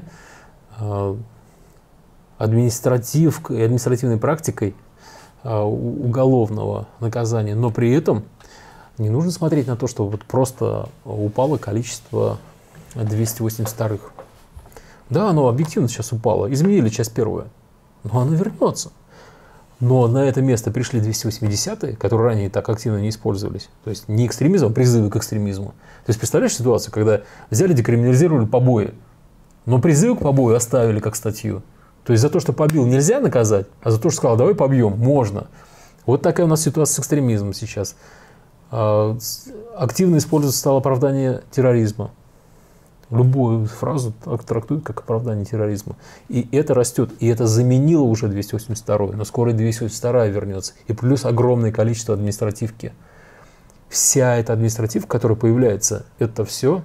административной практикой уголовного наказания. Но при этом не нужно смотреть на то, что вот просто упало количество 282-х. Да, оно объективно сейчас упало. Изменили часть первую. Но оно вернется. Но на это место пришли 280-е, которые ранее так активно не использовались. То есть не экстремизм, а призывы к экстремизму. То есть представляешь ситуацию, когда взяли, декриминализировали побои, но призыв к побою оставили как статью. То есть за то, что побил, нельзя наказать, а за то, что сказал, давай побьем, можно. Вот такая у нас ситуация с экстремизмом сейчас. Активно используется стало оправдание терроризма. Любую фразу трактуют как оправдание терроризма. И это растет. И это заменило уже 282-ю. Но скоро и 282-я вернется. И плюс огромное количество административки. Вся эта административка, которая появляется, это все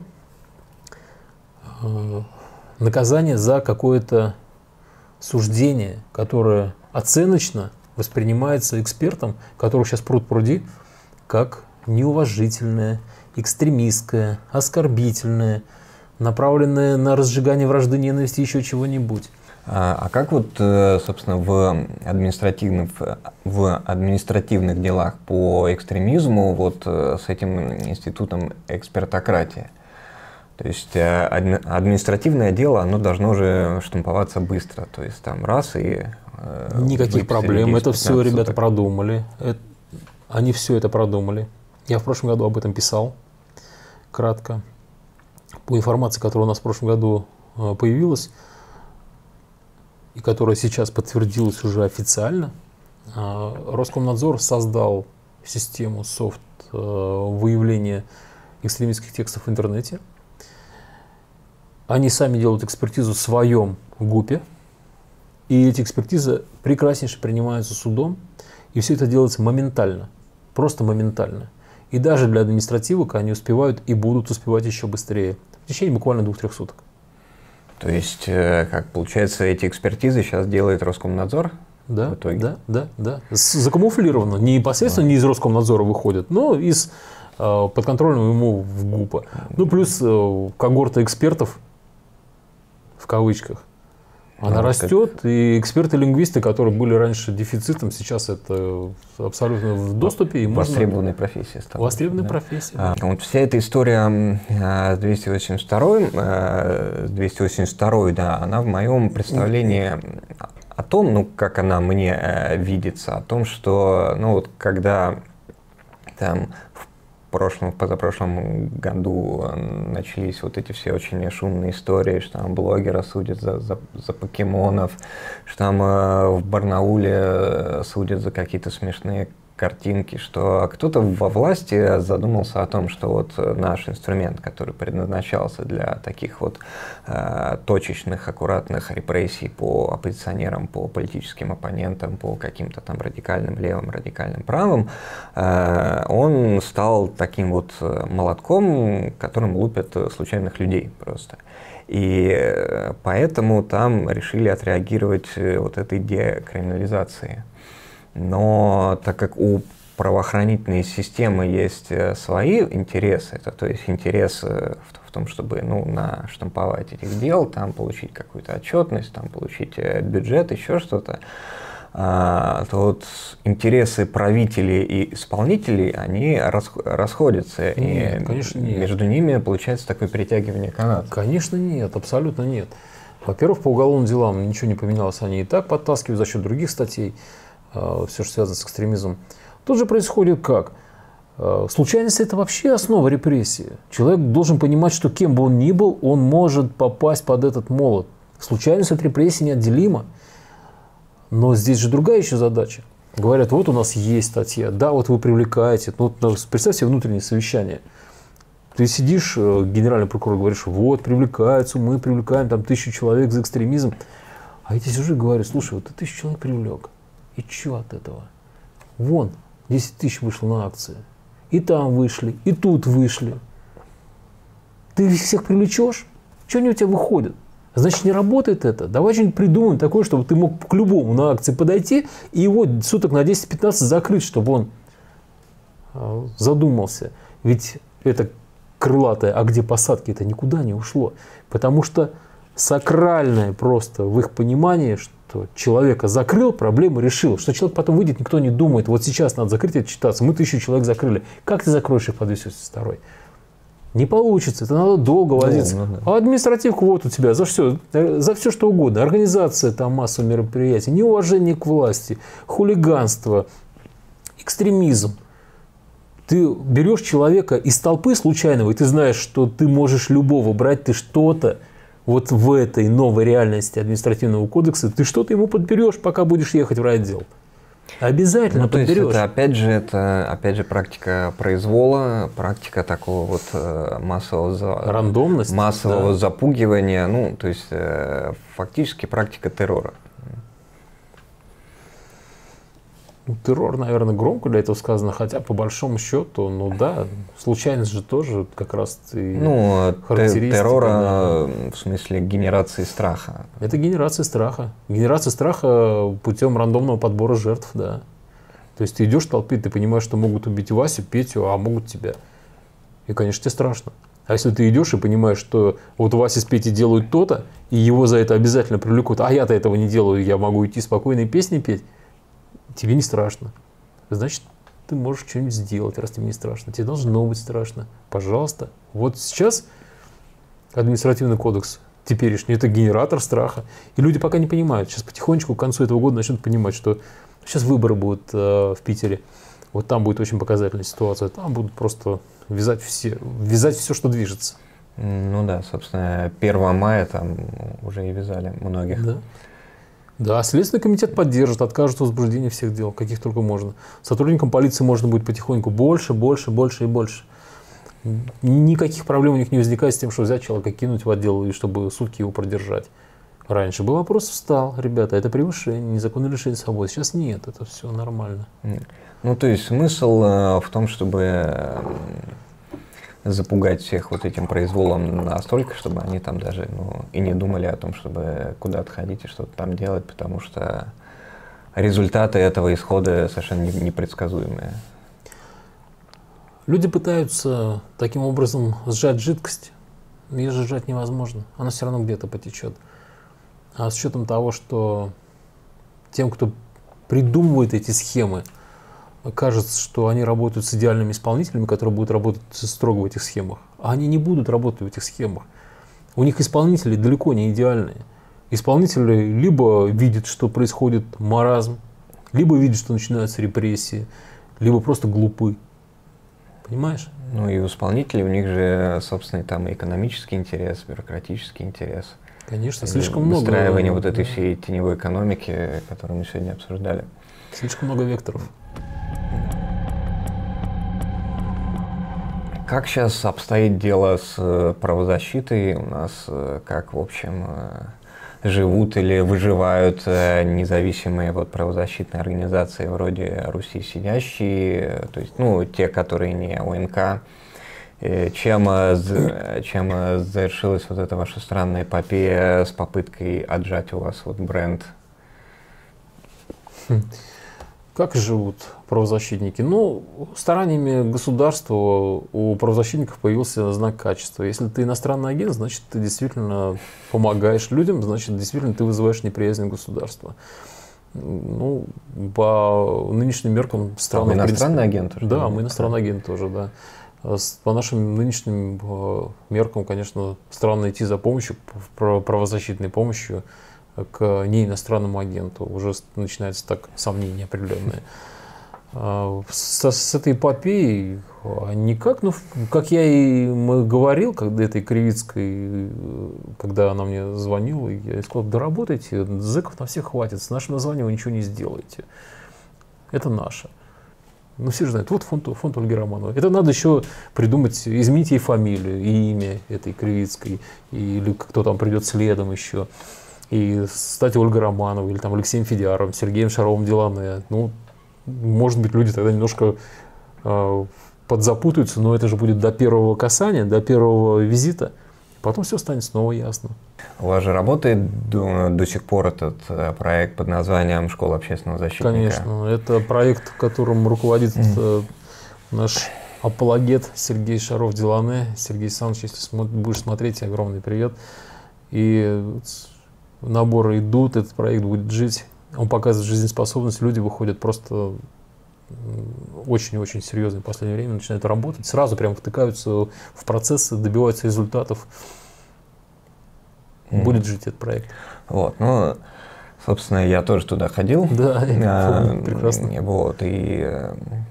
наказание за какое-то суждение, которое оценочно воспринимается экспертом, которых сейчас пруд-пруди, как неуважительное, экстремистское, оскорбительное, направленное на разжигание вражды, ненависти, еще чего-нибудь. А как вот, собственно, в административных делах по экстремизму вот с этим институтом экспертократии? То есть административное дело, оно должно уже штамповаться быстро, то есть там раз и... Никаких проблем, это все ребята продумали, они все это продумали. Я в прошлом году об этом писал, кратко. По информации, которая у нас в прошлом году появилась, и которая сейчас подтвердилась уже официально, Роскомнадзор создал систему выявления экстремистских текстов в интернете. Они сами делают экспертизу в своем ГУПе, и эти экспертизы прекраснейше принимаются судом, и все это делается моментально, просто моментально. И даже для административок они успевают и будут успевать еще быстрее, в течение буквально 2-3 суток. То есть, как получается, эти экспертизы сейчас делает Роскомнадзор? Да, в итоге? Да. Закамуфлировано. Не непосредственно не из Роскомнадзора выходит, но из подконтрольного ему в ГУПа. Ну, плюс когорта экспертов, в кавычках, Она растет, и эксперты-лингвисты, которые были раньше дефицитом, сейчас это абсолютно в доступе. И востребованной профессии стала. Востребованной профессии. Вот вся эта история с 282, да, она в моем представлении о том, ну, как она мне видится, о том, что, ну, вот когда там в позапрошлом году начались вот эти все очень шумные истории, что там блогера судят за покемонов, что там в Барнауле судят за какие-то смешные картинки, что кто-то во власти задумался о том, что вот наш инструмент, который предназначался для таких вот точечных, аккуратных репрессий по оппозиционерам, по политическим оппонентам, по каким-то там радикальным левым, радикальным правым, он стал таким вот молотком, которым лупят случайных людей просто. И поэтому там решили отреагировать вот этой декриминализацией. Но так как у правоохранительной системы есть свои интересы, это, то есть интерес в том, чтобы, ну, наштамповать этих дел, там получить какую-то отчетность, там получить бюджет, еще что-то, то вот интересы правителей и исполнителей, они расходятся. Нет, и конечно, нет. Между ними получается такое перетягивание каната. Конечно, нет, абсолютно нет. Во-первых, по уголовным делам ничего не поменялось, они и так подтаскивают за счет других статей. Все, что связано с экстремизмом. Тут же происходит как? Случайность – это вообще основа репрессии. Человек должен понимать, что кем бы он ни был, он может попасть под этот молот. Случайность от репрессии неотделима. Но здесь же другая еще задача. Говорят, вот у нас есть статья, да, вот вы привлекаете. Ну, представь себе внутреннее совещание. Ты сидишь, генеральный прокурор, говоришь, вот, привлекаются, мы привлекаем там 1000 человек за экстремизм. А я тебе сижу и говорю, слушай, вот ты 1000 человек привлек. И что от этого? Вон, 10 000 вышло на акции. И там вышли, и тут вышли. Ты их всех привлечешь? Что они у тебя выходят? Значит, не работает это. Давай что-нибудь придумаем такое, чтобы ты мог к любому на акции подойти и его суток на 10-15 закрыть, чтобы он задумался. Ведь это крылатое, а где посадки, это никуда не ушло. Потому что сакральное просто в их понимании, что человека закрыл, проблему решил. Что человек потом выйдет, никто не думает. Вот сейчас надо закрыть эту ситуацию. Мы 1000 человек закрыли. Как ты закроешь их по 282? Не получится. Это надо долго возиться. А административку вот у тебя за все что угодно. Организация там массовых мероприятий, неуважение к власти, хулиганство, экстремизм. Ты берешь человека из толпы случайного, и ты знаешь, что ты можешь любого брать, ты что-то вот в этой новой реальности административного кодекса, ты что-то ему подберешь, пока будешь ехать в райотдел. Обязательно подберешь. То есть это опять же практика произвола, практика такого вот массового запугивания, ну, то есть фактически практика террора. Террор, наверное, громко для этого сказано, хотя по большому счету, ну да, случайность же тоже как раз и характеристика. Террора, да. В смысле генерации страха. Это генерация страха. Генерация страха путем рандомного подбора жертв, да. То есть ты идешь в толпе, ты понимаешь, что могут убить Васю, Петю, а могут тебя. И, конечно, тебе страшно. А если ты идешь и понимаешь, что вот Вася с Петей делают то-то, и его за это обязательно привлекут, а я-то этого не делаю, я могу идти спокойно и песни петь, тебе не страшно. Значит, ты можешь что-нибудь сделать, раз тебе не страшно. Тебе должно быть страшно. Пожалуйста. Вот сейчас административный кодекс теперешний – это генератор страха. И люди пока не понимают. Сейчас потихонечку к концу этого года начнут понимать, что сейчас выборы будут в Питере. Вот там будет очень показательная ситуация. Там будут просто вязать все, что движется. Ну да, собственно, 1 мая там уже и вязали многих. Да. Да, Следственный комитет поддержит, откажет в возбуждении всех дел, каких только можно. Сотрудникам полиции можно будет потихоньку больше и больше. Никаких проблем у них не возникает с тем, что взять человека, кинуть в отдел, и чтобы сутки его продержать. Раньше был вопрос, встал, ребята, это превышение, незаконное лишение свободы. Сейчас нет, это все нормально. Ну, то есть смысл в том, чтобы запугать всех вот этим произволом настолько, чтобы они там даже и не думали о том, чтобы куда-то ходить и что-то там делать, потому что результаты этого исхода совершенно непредсказуемые. Люди пытаются таким образом сжать жидкость. Ее сжать невозможно. Она все равно где-то потечет. А с учетом того, что тем, кто придумывает эти схемы, кажется, что они работают с идеальными исполнителями, которые будут работать строго в этих схемах. А они не будут работать в этих схемах. У них исполнители далеко не идеальные. Исполнители либо видят, что происходит маразм, либо видят, что начинаются репрессии, либо просто глупы. Понимаешь? Ну и у исполнителей, у них же собственный там и экономический интерес, бюрократический интерес. Конечно, И слишком много. Выстраивание вот этой всей теневой экономики, которую мы сегодня обсуждали. Слишком много векторов. Как сейчас обстоит дело с правозащитой у нас? Как, в общем, живут или выживают независимые вот правозащитные организации вроде «Руси сидящие», то есть, ну, те, которые не ОНК? Чем завершилась вот эта ваша странная эпопея с попыткой отжать у вас вот бренд? Как живут правозащитники? Ну, стараниями государства у правозащитников появился знак качества. Если ты иностранный агент, значит, ты действительно помогаешь людям, значит, действительно ты вызываешь неприязнь государства. Ну, по нынешним меркам страны... А вы иностранный агент? Да, мы иностранный агент тоже, да. По нашим нынешним меркам, конечно, странно идти за помощью, правозащитной помощью к неиностранному агенту. Уже начинаются так сомнения определенные. С этой эпопеей никак, ну, как я и говорил, когда этой Кривицкой, когда она мне звонила, я ей сказал: да работайте, зэков на всех хватит, с нашим названием вы ничего не сделаете. Это наше. Ну, все же знают, вот фонд Ольги Романовой. Это надо еще придумать, изменить ей фамилию и имя этой Кривицкой, или кто там придет следом еще. И стать Ольгой Романовой, или там Алексеем Федяровым, Сергеем Шаровым-Делане. Ну, может быть, люди тогда немножко подзапутаются, но это же будет до первого касания, до первого визита. Потом все станет снова ясно. У вас же работает до сих пор этот проект под названием «Школа общественного защитника»? Конечно. Это проект, которым руководит наш апологет Сергей Шаров-Делане. Сергей Александрович, если будешь смотреть, огромный привет. И наборы идут, этот проект будет жить. Он показывает жизнеспособность, люди выходят просто очень-очень серьезно в последнее время, начинают работать, сразу прям втыкаются в процессы, добиваются результатов. Будет жить этот проект. Вот, ну, собственно, я тоже туда ходил. Да, прекрасно. Вот, и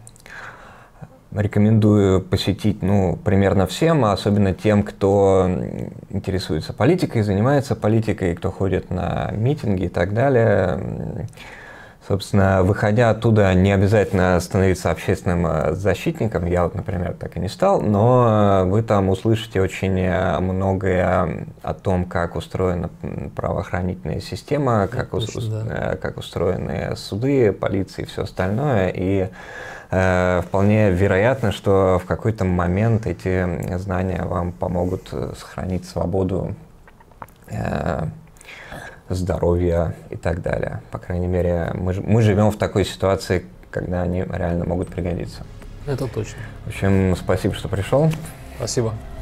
рекомендую посетить, ну, примерно всем, особенно тем, кто интересуется политикой, занимается политикой, кто ходит на митинги и так далее. Собственно, выходя оттуда, не обязательно становиться общественным защитником. Я вот, например, так и не стал, но вы там услышите очень многое о том, как устроена правоохранительная система, как устроены суды, полиция и все остальное. И вполне вероятно, что в какой-то момент эти знания вам помогут сохранить свободу, здоровья и так далее. По крайней мере, мы живем в такой ситуации, когда они реально могут пригодиться. Это точно. В общем, спасибо, что пришел. Спасибо.